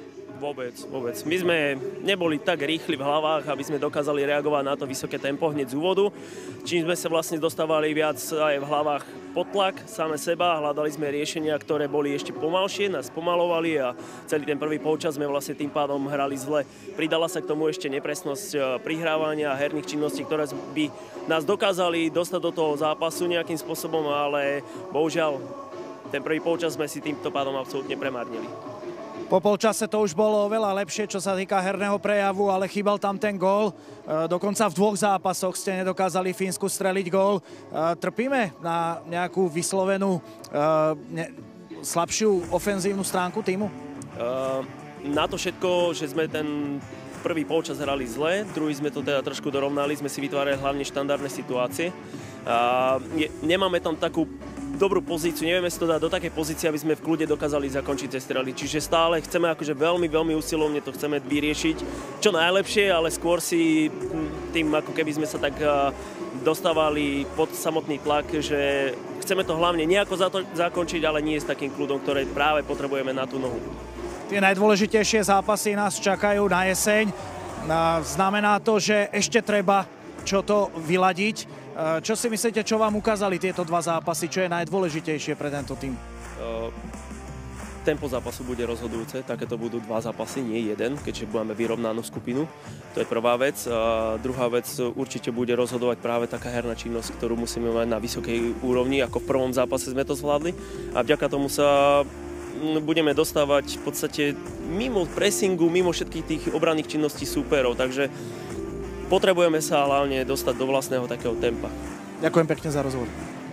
Vôbec, vôbec. My sme neboli tak rýchli v hlavách, aby sme dokázali reagovať na to vysoké tempo hneď z úvodu. Čím sme sa vlastne dostávali viac aj v hlavách pod tlak same seba, hľadali sme riešenia, ktoré boli ešte pomalšie, nás pomalovali a celý ten prvý polčas sme vlastne tým pádom hrali zle. Pridala sa k tomu ešte nepresnosť prihrávania a herných činností, ktoré by nás dokázali dostať do toho zápasu nejakým spôsobom, ale bohužiaľ ten prvý polčas sme si týmto pádom absolútne premárnili. Po polčase to už bolo oveľa lepšie, čo sa týka herného prejavu, ale chýbal tam ten gól. Dokonca v dvoch zápasoch ste nedokázali Fínsku streliť gól. Trpíme na nejakú vyslovenú ne, slabšiu ofenzívnu stránku týmu? Na to všetko, že sme ten prvý polčas hrali zle, druhý sme to teda trošku dorovnali, sme si vytvárali hlavne štandardné situácie. Nemáme tam takú dobrú pozíciu, nevieme si to dať do takej pozície, aby sme v kľude dokázali zakončiť tie strely. Čiže stále chceme akože veľmi, veľmi usilovne to chceme vyriešiť čo najlepšie, ale skôr si tým, ako keby sme sa tak dostávali pod samotný tlak, že chceme to hlavne nejako zakončiť, ale nie s takým kľudom, ktoré práve potrebujeme na tú nohu. Tie najdôležitejšie zápasy nás čakajú na jeseň. Znamená to, že ešte treba čo to vyladiť. Čo si myslíte, čo vám ukázali tieto dva zápasy? Čo je najdôležitejšie pre tento tým? Uh, tempo zápasu bude rozhodujúce. Takéto budú dva zápasy, nie jeden, keďže budeme vyrovnanú skupinu. To je prvá vec. A druhá vec, určite bude rozhodovať práve taká herná činnosť, ktorú musíme mať na vysokej úrovni. Ako v prvom zápase sme to zvládli. A vďaka tomu sa budeme dostávať v podstate mimo pressingu, mimo všetkých tých obranných činností súperov. Takže potrebujeme sa hlavne dostať do vlastného takého tempa. Ďakujem pekne za rozhovor.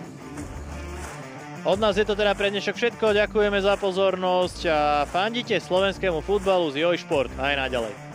Od nás je to teda pre dnešok všetko. Ďakujeme za pozornosť a fandite slovenskému futbalu z Joj Šport aj naďalej.